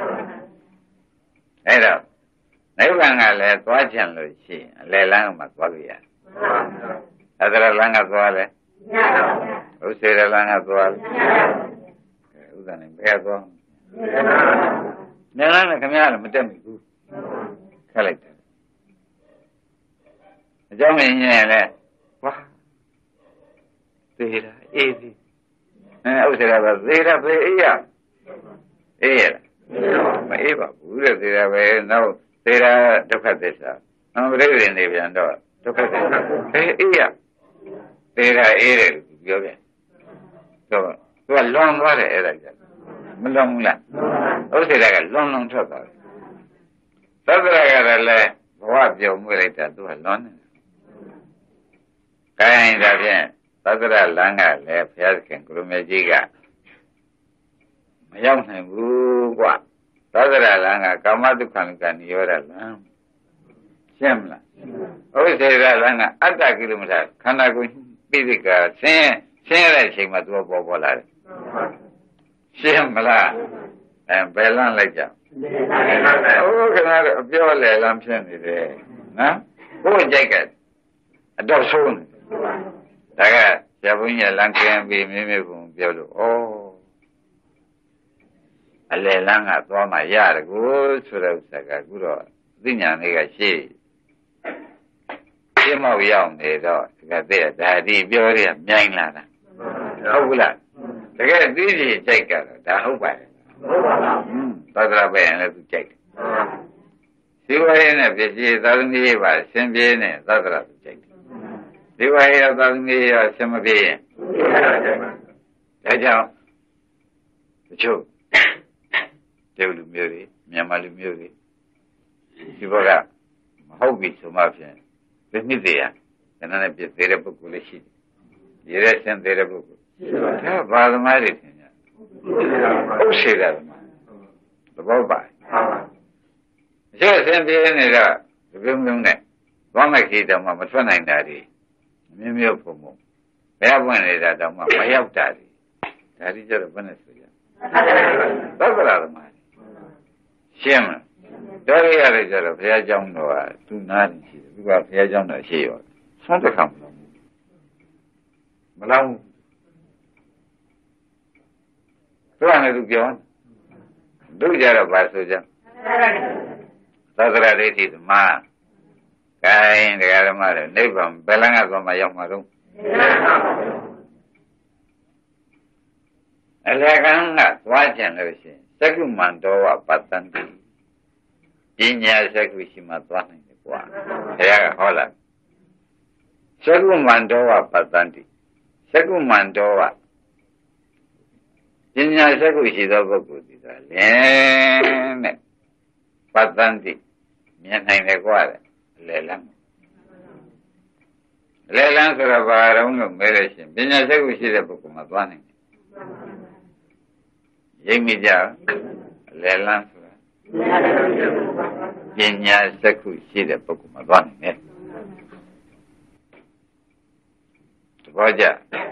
အဲ့တော့နိဗ္ဗာန်ကလည်းသွားချင်လို့ရှိရင်အလယ်လန်းကမှသွားလို့ရတယ်သတ္တရာလန်းကသွားလဲဥစ္စေရလန်းကသွားလဲဥဒ္ဒနဲ့ဘယ်သွားမြန်လန်းနဲ့ခင်ဗျားလည်းမတက်မိဘူးခက်လိုက်တယ်အကြောင်းရင်းရင်လည်းဝါသေတာအေးသေးအဲဥစ္စေရကသေတာပဲအေးရအေးရမအေးပါဘူးတဲ့သေတာပဲနောက်သေတာဒုက္ခသစ္စာနောက်ပြိဋိနေပြန်တော့ဒုက္ခသစ္စာအေးအေးရသေတာအေးတယ်လို့ပြောပြန်ဆိုတော့သူကလွန်သွားတယ်အဲ့ဒါကြမလွန်ဘူးလားဥစ္စေရကလွန်လွန်ထွက်သွားတယ်သတ္တရာကလည်းဘဝပြုံမွေးလိုက်တာသူကလွန်နေတယ်ကိုင်းဒါဖြင့်သတ္တရလန်းကလည်းဘုရားသခင်ကိုရမေကြီးကမရောက်နိုင်ဘူးကွာသတ္တရလန်းကကာမဒုက္ခကနိရောဓလန်းရှင်းမလားဥစ္စေရလန်းကအတ္တကိလမထခန္ဓာကိုယ်ပိဋကဆင်းဆင်းရတဲ့အချိန်မှာသူကပေါ်ပေါ်လာတယ်ရှင်းမလားအဲဘယ်လန်းလိုက်ကြဟုတ်ကဲ့တော့အပြောလေလန်းဖြစ်နေတယ်နော်ကိုယ်ကြိုက်ကအတော့ဆုံးဒါကဆရာဘုန်းကြီးလမ်းကျင်းပြီးမြင်းမြကုံပြောလို့ဩအလေလမ်းကသွားမှရတယ်ကိုဆိုတဲ့ဥစ္စာကအခုတော့သိညာလေးကရှေ့ရှင်းမောက်ရောက်နေတော့ဒီကတဲ့ဒါဒီပြောရမြိုင်လာတာဟုတ်ဘူးလားတကယ်သိကြည့်ကြိုက်ကတော့ဒါဟုတ်ပါတယ်ဟုတ်ပါလားဟွန်းသတ္တရပဲရင်လည်းသူကြိုက်တယ်ဇီဝရေးနဲ့ပစ္စည်းသာသမီရေးပါဆင်းပြေးနဲ့သတ္တရသူကြိုက်တယ်ဇီဝရေးရောသာသမီရေးရောဆင်းမပြေးရင်ဒါကြောင့်တချို့တရုတ်လူမျိုးတွေမြန်မာလူမျိုးတွေဒီဘက်ကမဟုတ်ပြီဆိုမှဖြင့်ဒီနှစ်တည်းရခဏနဲ့ပြည့်သေးတဲ့ပုဂ္ဂိုလ်လေးရှိတယ်။ရဲရဲဆင်းသေးတဲ့ပုဂ္ဂိုလ်။ဒါဘာသမားတွေထင်ကြ။ဟုတ်ရှိတယ်သမား။သဘောပါ။ရဲဆင်းပြေးနေတော့ဒီပြုံးပြုံးနဲ့သွားမဲ့ခေတ္တမှာမထွက်နိုင်တာတွေမျိုးမျိုးပုံပုံဘယ်ပွင့်နေတာတောင်မှမရောက်တာတွေဒါဒီကျတော့ဘယ်နဲ့ဆိုရ။သက္ကရာသမားရှင်းမလားတော်ရရတယ်ကျတော့ဘုရားကျောင်းတော်ကသူနားနေရှိတယ်သူကဘုရားကျောင်းတော်ရှိရောဆွမ်းတစ်ခါမလို့မလောင်းသူကလည်းသူပြောသူကြတော့ဘာဆိုကြသက္ကရာဒိဋ္ဌိသမားကိုင်းတရားဓမ္မတွေနိဗ္ဗာန်ဘယ်လမ်းကသွားမှရောက်မှာတော့အလကံကသွားကြလို့ရှိရင်သက္ကုမန္တောဝပတ္တန္တိပညာသက္ကုရှိမှသွားနိုင်တယ်ကွာဘုရားကဟောလာသက္ကုမန္တောဝပတ္တန္တိသက္ကုမန္တောဝညာစက္ခုရှိသောပုဂ္ဂိုလ်ဒီသာလင်းတဲ့ပတ္တန်တိမြင်နိုင်တယ်ကွာတဲ့အလယ်လမ်းအလယ်လမ်းဆိုတော့ဘာတော့လို့မဲရရှင်ပညာစက္ခုရှိတဲ့ပုဂ္ဂိုလ်မှာသွားနိုင်တယ်ရိပ်မိကြအလယ်လမ်းဆိုတာပညာစက္ခုရှိတဲ့ပုဂ္ဂိုလ်မှာသွားနိုင်တယ်သဘောကျ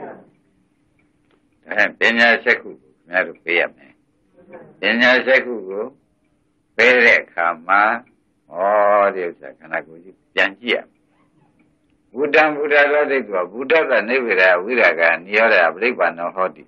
အဲပညာစက္ခုကိုခင်ဗျားတို့ပေးရမယ်ပညာစက္ခုကိုပေးတဲ့အခါမှာဩဒီဥစ္စာခန္ဓာကိုယ်ကြီးပြန်ကြည့်ရဘုဒ္ဓံဘုဒ္ဓသောတိတ်ကဘုဒ္ဓကနိဗ္ဗာန်ဝိရာဂနိရောဓပြိပ္ပန္နောဟောတိ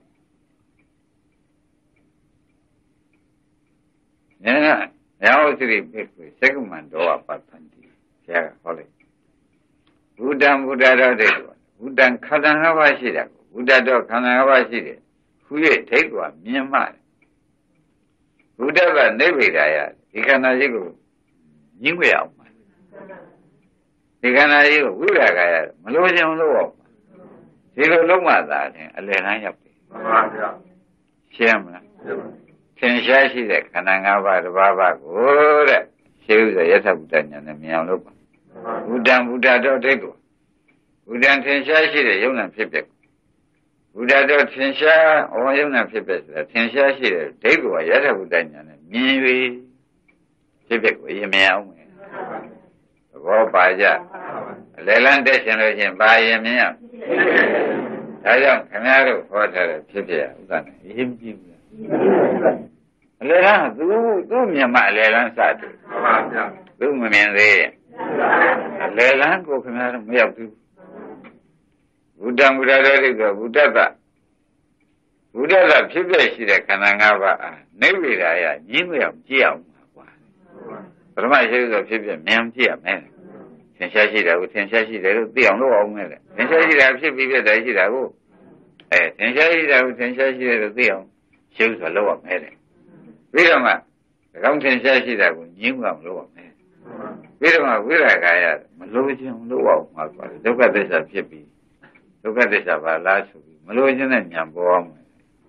ဉာဏ်ရောစရိပိက္ခုစက္ကမန္တောဝပတ္တန္တိဆရာကဟောလိုက်ဘုဒ္ဓံဘုဒ္ဓသောတိတ်ကဘုဒ္ဓံခန္ဓာ၅ပါးရှိတာကိုဘုဒ္ဓတော့ခန္ဓာ၅ပါးရှိတယ်ခု၍ဒိဋ္ဌကမြင်မှဘုဒ္ဓကနိဗ္ဗာန်ရဒီခန္ဓာရှိကိုညှိဝဲအောင်ဒီခန္ဓာကြီးကိုဝိရာဂရမလို့ခြင်းလို့အောင်ဒီလိုလုံးမသာတယ်အလယ်တန်းရောက်တယ်မှန်ပါဗျာရှင်းမလားသင်ရှားရှိတဲ့ခန္ဓာ၅ပါးတစ်ပါးပါကိုတဲ့ရှင်းဥစွာယသဗုဒ္ဓဉာဏ်နဲ့မြင်အောင်လုပ်ပါဘုဒ္ဓံဘုဒ္ဓတော်ဒိဋ္ဌကိုဘုဒ္ဓံသင်ရှားရှိတဲ့ယုံနာဖြစ်ဖြစ်ဘုဒ္ဓတော်သင်ရှားဩယုံနာဖြစ်ဖြစ်ဆိုတာသင်ရှားရှိတဲ့ဒိဋ္ဌကိုယသဗုဒ္ဓဉာဏ်နဲ့မြင်၍ဖြစ်ဖြစ်ကိုရင်မြင်အောင်ဘောပါကြအလယ်လန်းတက်ရှင်လို့ချင်းပါရင်မြင်အောင်ဒါကြောင့်ခင်ဗျားတို့ဟောထားတဲ့ဖြစ်ဖြစ်ဥဒ္ဒနာအရေးမကြီးဘူးအလယ်လန်းသူသူ့မြင်မှအလယ်လန်းစတယ်မှန်ပါဗျာသူမမြင်သေးအလယ်လန်းကိုခင်ဗျားတို့မရောက်ဘူးဘုဒ္ဓံဘုရားတော်တွေကဘုဒ္ဓတဘုဒ္ဓတဖြစ်ဖြစ်ရှိတဲ့ခန္ဓာ၅ပါးနိဗ္ဗာန်ရညင်းမရအောင်ကြည့်အောင်ကွာပရမရှိဆိုဖြစ်ဖြစ်မြင်ကြည့်ရမယ်သင်ရှားရှိတာကိုသင်ရှားရှိတယ်လို့သိအောင်လုပ်အောင်မယ်လေသင်ရှားရှိတာဖြစ်ပြီးပြတယ်ရှိတာကိုအဲသင်ရှားရှိတာကိုသင်ရှားရှိတယ်လို့သိအောင်ရှင်းဆိုလုပ်အောင်မယ်လေပြီးတော့မှဒီကောင်သင်ရှားရှိတာကိုညင်းအောင်လုပ်အောင်မယ်ပြီးတော့မှဝိရာဂရမလို့ခြင်းလုပ်အောင်မှာပါဒုက္ခသစ္စာဖြစ်ပြီးဒုက္ခသစ္စာပါလားဆိုပြီးမလို့ခြင်းနဲ့ဉာဏ်ပေါ်အောင်မယ်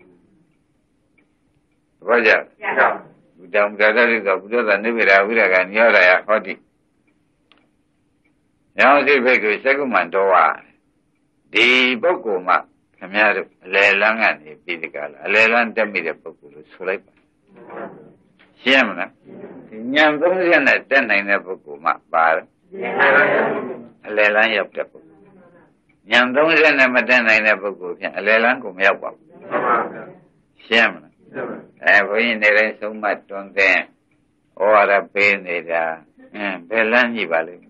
ဘာကြဘုဒ္ဓံဘုရားတော်ကဘုဒ္ဓသာနိဗ္ဗာန်ဝိရာဂနိရောဓယဟောတိရောစိတ်ဘက်ကစက္ကမန္တောဝဒီပုဂ္ဂိုလ်မှခင်ဗျားတို့အလယ်လန်းကနေပြီးဒီကလာအလယ်လန်းတက်မိတဲ့ပုဂ္ဂိုလ်လို့ဆိုလိုက်ပါရှင်းမလားဉာဏ်သုံးချက်နဲ့တက်နိုင်တဲ့ပုဂ္ဂိုလ်မှပါတယ်အလယ်လန်းရောက်တဲ့ပုဂ္ဂိုလ်ဉာဏ်သုံးချက်နဲ့မတက်နိုင်တဲ့ပုဂ္ဂိုလ်ဖြင့်အလယ်လန်းကိုမရောက်ပါဘူးရှင်းမလားအဲဘုန်းကြီးနေတိုင်းဆုံးမတွန်းတဲ့ဩဝါဒပေးနေတာအင်းဘယ်လမ်းကြည့်ပါလိမ့်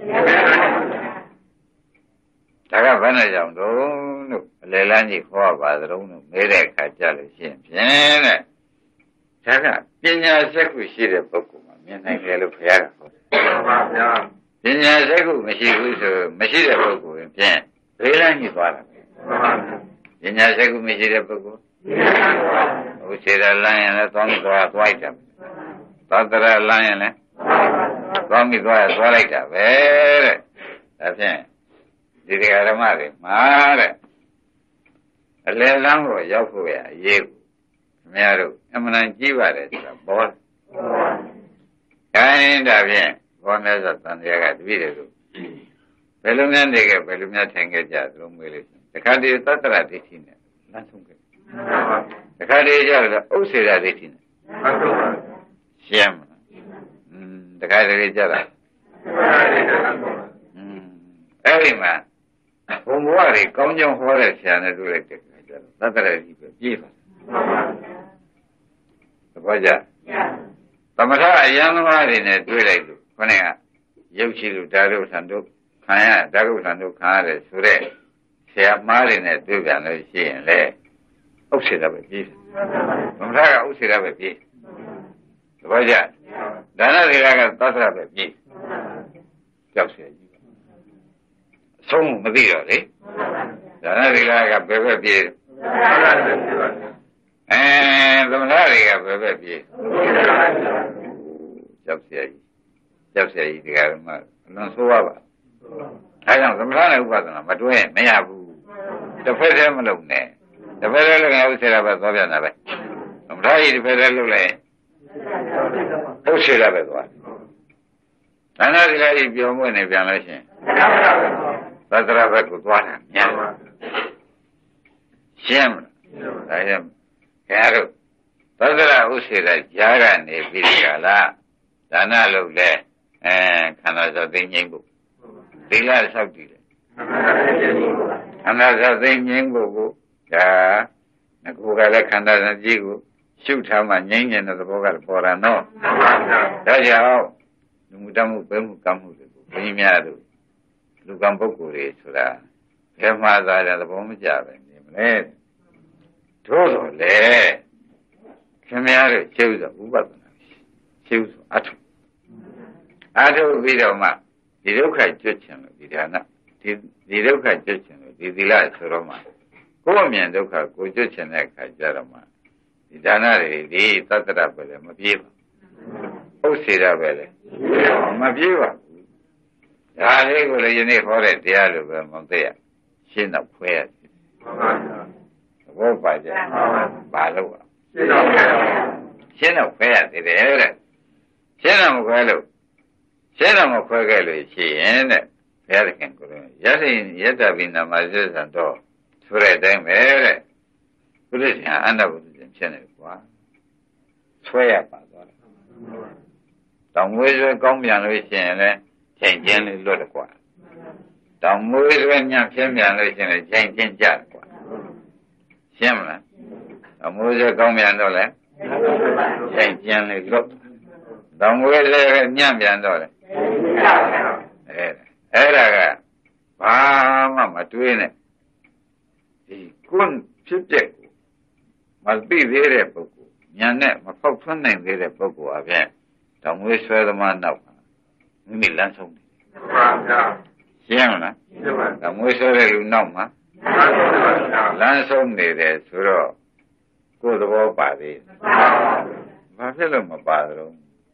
ဒါကဘယ်နဲ့ကြောင့်တော့လို့အလယ်လမ်းကြီးခေါ်ပါသလုံးလို့မေးတဲ့အခါကြလို့ရှိရင်ဖြင့်တဲ့ဒါကပညာစက္ခုရှိတဲ့ပုဂ္ဂိုလ်မှာမြင်နိုင်တယ်လို့ဘုရားကဟောတယ်ပါဗျာပညာစက္ခုမရှိဘူးဆိုမရှိတဲ့ပုဂ္ဂိုလ်ဖြင့်ဘယ်လမ်းကြီးသွားတာလဲပညာစက္ခုမရှိတဲ့ပုဂ္ဂိုလ်ဟိုခြေရလမ်းရင်လည်းသွားမိသွားသွားလိုက်တာသာတရလမ်းရင်လည်းသွားမိသွားသွားလိုက်တာပဲတဲ့ဒါဖြင့်ဒီတရားဓမ္မတွေမှာတဲ့အလယ်လမ်းကိုရောက်ဖို့ရအရေးကိုခင်ဗျားတို့အမှန်တန်ကြည့်ပါတယ်ဆိုတာဘောတယ်ခိုင်းဒါဖြင့်ဘောမြတ်စွာဘုရားကတပည့်တွေကိုဘယ်လိုများနေခဲ့ဘယ်လိုများထိုင်ခဲ့ကြသလိုမေးလို့တခါတည်းသတ္တရဒိဋ္ဌိနဲ့လမ်းဆုံးခဲ့တခါတည်းကျတော့ဥစ္စေရဒိဋ္ဌိနဲ့ရှင်းမလားอืมတခါတည်းကျတော့อืมအဲ့ဒီမှာဘုံဘဝတွေကောင်းကြောင်းဟောတဲ့ဆရာနဲ့တွေ့လိုက်တဲ့အခါကျတော့သတ္တရဒိဋ္ဌိပဲပြေးပါသဘောကျသမထအယံသမားတွေနဲ့တွေ့လိုက်လို့ခொနဲ့ကရုပ်ရှိလို့ဓာတုဆံတို့ခံရဓာတုဆံတို့ခံရတယ်ဆိုတဲ့ဆရာမားတွေနဲ့တွေ့ပြန်လို့ရှိရင်လေဥစ္စေရပဲပြေးသမထကဥစ္စေရပဲပြေးသဘောကျဒါနတွေကကသတ္တရပဲပြေးကြောက်เสียကြီးအဆုံးမသိတော့လေဒါနတွေကကဘယ်ဘက်ပြေးအဲသမထတွေကဘယ်ဘက်ပြေးကြောက်เสียကြီးကြောက်เสียကြီးဒီကမှအလွန်ဆိုးရပါအဲကြောင့်သမထနဲ့ဥပဒနာမတွဲမရဘူးတစ်ဖက်တည်းမလုပ်နဲ့တပည့်လည်းလည်းဥစ္စေရပဲသွားပြန်တာပဲမထားရည်တပည့်လည်းလုပ်လိုက်ဥစ္စေရပဲသွားဒါနသီလကြီးပြောမွေးနေပြန်လို့ရှင်သတ္တရဘက်ကိုသွားတာများရှင်းမလားဒါကြောင့်ခင်ဗျားတို့သတ္တရဥစ္စေရကြားကနေပြီးဒီကလာဒါနလုပ်လဲအဲခန္ဓာစောသိငြိမ့်ဖို့သီလဆောက်တည်တယ်ခန္ဓာစောသိငြိမ့်ဖို့ကိုဒါငကူကလည်းခန္ဓာစကြီးကိုရှုထားမှငြိမ့်နေတဲ့သဘောကပေါ်တာနော်ဒါကြောင့်လူမှုတမှုပဲမှုကမှုတွေကိုဘုန်းကြီးများတို့လူကံပုဂ္ဂိုလ်တွေဆိုတာဘယ်မှာသာတဲ့သဘောမကျပဲနေမလဲတို့တော့လေခင်ဗျားတို့ရှုဆိုဥပဒနာရှုဆိုအထုအထုပြီးတော့မှဒီဒုက္ခကျွတ်ချင်လို့ဒီဒါနဒီဒီဒုက္ခကျွတ်ချင်လို့ဒီသီလဆိုတော့မှကိုယ်အမြင်ဒုက္ခကိုကျွတ်ချင်တဲ့အခါကျတော့မှဒီဒါနတွေဒီသတ္တရပဲလေမပြေပါဥစ္စေရပဲလေမပြေပါဘူးဒါလေးကိုလည်းယနေ့ဟောတဲ့တရားလိုပဲမသိရရှင်းတော့ဖွဲရတယ်ဘောပါကြဘာလို့อ่ะရှင်းတော့ဖွဲရသေးတယ်တဲ့ရှင်းတော့မခွဲလို့ရှင်းတော့မခွဲခဲ့လို့ရှိရင်တဲ့ဘုရားသခင်ကိုယ်ရသိယတ္တပိနာမသစ္စာတော့ဆိုတဲ့အတိုင်းပဲတဲ့ဘုရားရှင်အန္တဘုရားဖြစ်နေတယ်ကွာဆွဲရပါသွားတယ်တောင်မွေးဆွဲကောင်းပြန်လို့ရှိရင်လည်းချိန်ချင်းလေးလွတ်တယ်ကွာတောင်မွေးဆွဲညံ့ပြင်းပြန်လို့ရှိရင်လည်းချိန်ချင်းကြတယ်ကွာရှင်းမလားတောင်မွေးဆွဲကောင်းပြန်တော့လည်းချိန်ချင်းလေးလွတ်တောင်မွေးဆွဲညံ့ပြန်တော့လည်းအဲအဲ့ဒါကဘာမှမတွေးနဲ့ဒီကွန်းဖြစ်တဲ့ကိုမသိသေးတဲ့ပုဂ္ဂိုလ်ညာနဲ့မဖောက်ထွန်းနိုင်သေးတဲ့ပုဂ္ဂိုလ်အပြင်တောင်မွေးဆွဲသမားနောက်မိမိလမ်းဆုံးတယ်မှန်ပါဗျာရှင်းမလားရှင်းပါတောင်မွေးဆွဲတဲ့လူနောက်မှာလမ်းဆုံးနေတယ်ဆိုတော့ကိုယ်သဘောပါသေးဘာဖြစ်လို့မပါတော့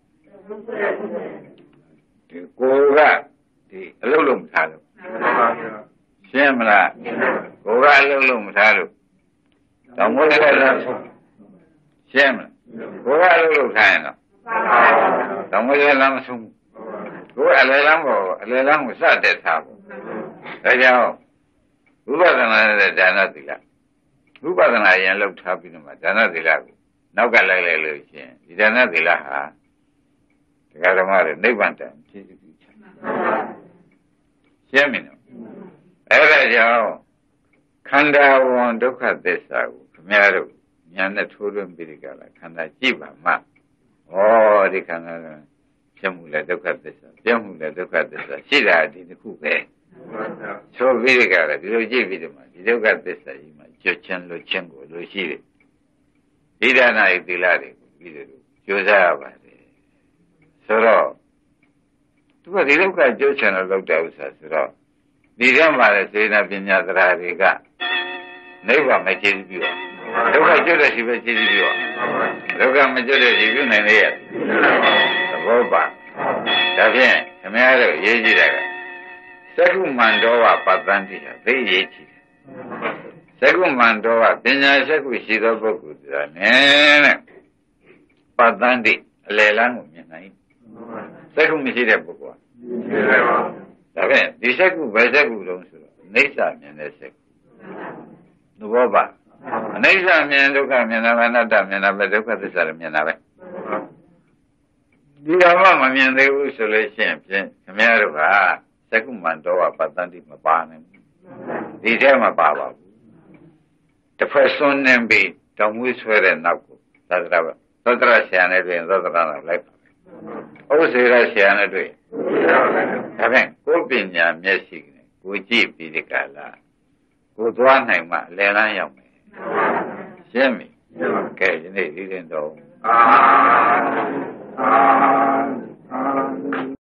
ဒီကိုယ်ကဒီအလုပ်လုပ်မထားလို့ရှင်းမလားကိုယ်ကအလုပ်လုပ်မထားလို့တောင်မွေးဆွဲတဲ့ရှင်းမလားကိုယ်ကအလုပ်လုပ်ထားရင်တော့တောင်မွေးဆွဲလမ်းမဆုံးကိုယ်အလေလမ်းကိုအလေလမ်းကိုစတဲ့ထားဖို့ဒါကြောင့်ဝိပဿနာနဲ့ဒါနသီလဝိပဿနာရင်လောက်ထားပြီးတော့မှဒါနသီလကိုနောက်ကလိုက်လိုက်လို့ရှိရင်ဒီဒါနသီလဟာတရားဓမ္မတွေနိဗ္ဗာန်တန်ဖြစ်ပြီးချမ်းရှင်းမင်းနော်အဲ့ဒါကြောင့်ခန္ဓာဝန်ဒုက္ခသစ္စာကိုခမည်းတော်ဉာဏ်နဲ့ထိုးထွင်းပြီးဒီကလာခန္ဓာကြည့်ပါမှဩဒီခန္ဓာကပြမှုလဲဒုက္ခသစ္စာပြမှုလဲဒုက္ခသစ္စာရှိတာဒီတစ်ခုပဲဆိုပြီးဒီကလာဒီလိုကြည့်ပြီးဒီမှာဒီဒုက္ခသစ္စာကြီးမှာကျွတ်ချင်းလွတ်ချင်းကိုလိုရှိတယ်ဒီဒါနဤသီလတွေကိုပြီးတယ်လို့ကြိုးစားရပါတယ်ဆိုတော့သူကဒီဒုက္ခကျွတ်ချင်းလို့လောက်တဲ့ဥစ္စာဆိုတော့ဒီထဲမှာလည်းစေနာပညာသရာတွေကနိဗ္ဗာန်မကျေစုပြုအောင်ဒုက္ခကျွတ်တဲ့ရှိပဲကျေစုပြုအောင်ဒုက္ခမကျွတ်တဲ့ရှိပြုနိုင်လေရသဘောပါဒါဖြင့်ခမည်းတော်ရေးကြည့်တာကသက္ကုမန္တောဝပတ္တန္တိဟာသိရေးကြည့်တယ်သက္ကုမန္တောဝပညာသက္ကုရှိသောပုဂ္ဂိုလ်ဆိုတာနဲ့တဲ့ပတ္တန္တိအလယ်လမ်းကိုမြင်နိုင်သက္ကုမရှိတဲ့ပုဂ္ဂိုလ်ဟာဒါဖြင့်ဒီသက္ကုဘယ်သက္ကုလုံးဆိုတော့အိဋ္ဌမြင်တဲ့သက္ကုသဘောပါအနိစ္စမြင်ဒုက္ခမြင်တာပဲအနတ္တမြင်တာပဲဒုက္ခသစ္စာလည်းမြင်တာပဲဒီတော့မှမမြင်သေးဘူးဆိုလို့ရှိရင်ဖြင့်ခင်ဗျားတို့ကသက္ကုမန္တောဝပတ္တန္တိမပါနိုင်ဘူးဒီထဲမှာပါပါဘူးတစ်ဖက်စွန်းနေပြီးတောင်မွေးဆွဲတဲ့နောက်ကိုသတ္တရသတ္တရဆရာနဲ့တွေ့ရင်သတ္တရနဲ့လိုက်ပါဥစ္စေရဆရာနဲ့တွေ့ဒါဖြင့်ကိုယ်ပညာမျက်စိနဲ့ကိုကြည့်ပြီးဒီကလာကိုသွားနိုင်မှအလယ်လမ်းရောက်မယ်ရှင်းပြီကဲဒီနေ့ဒီရင်တော့အာအာ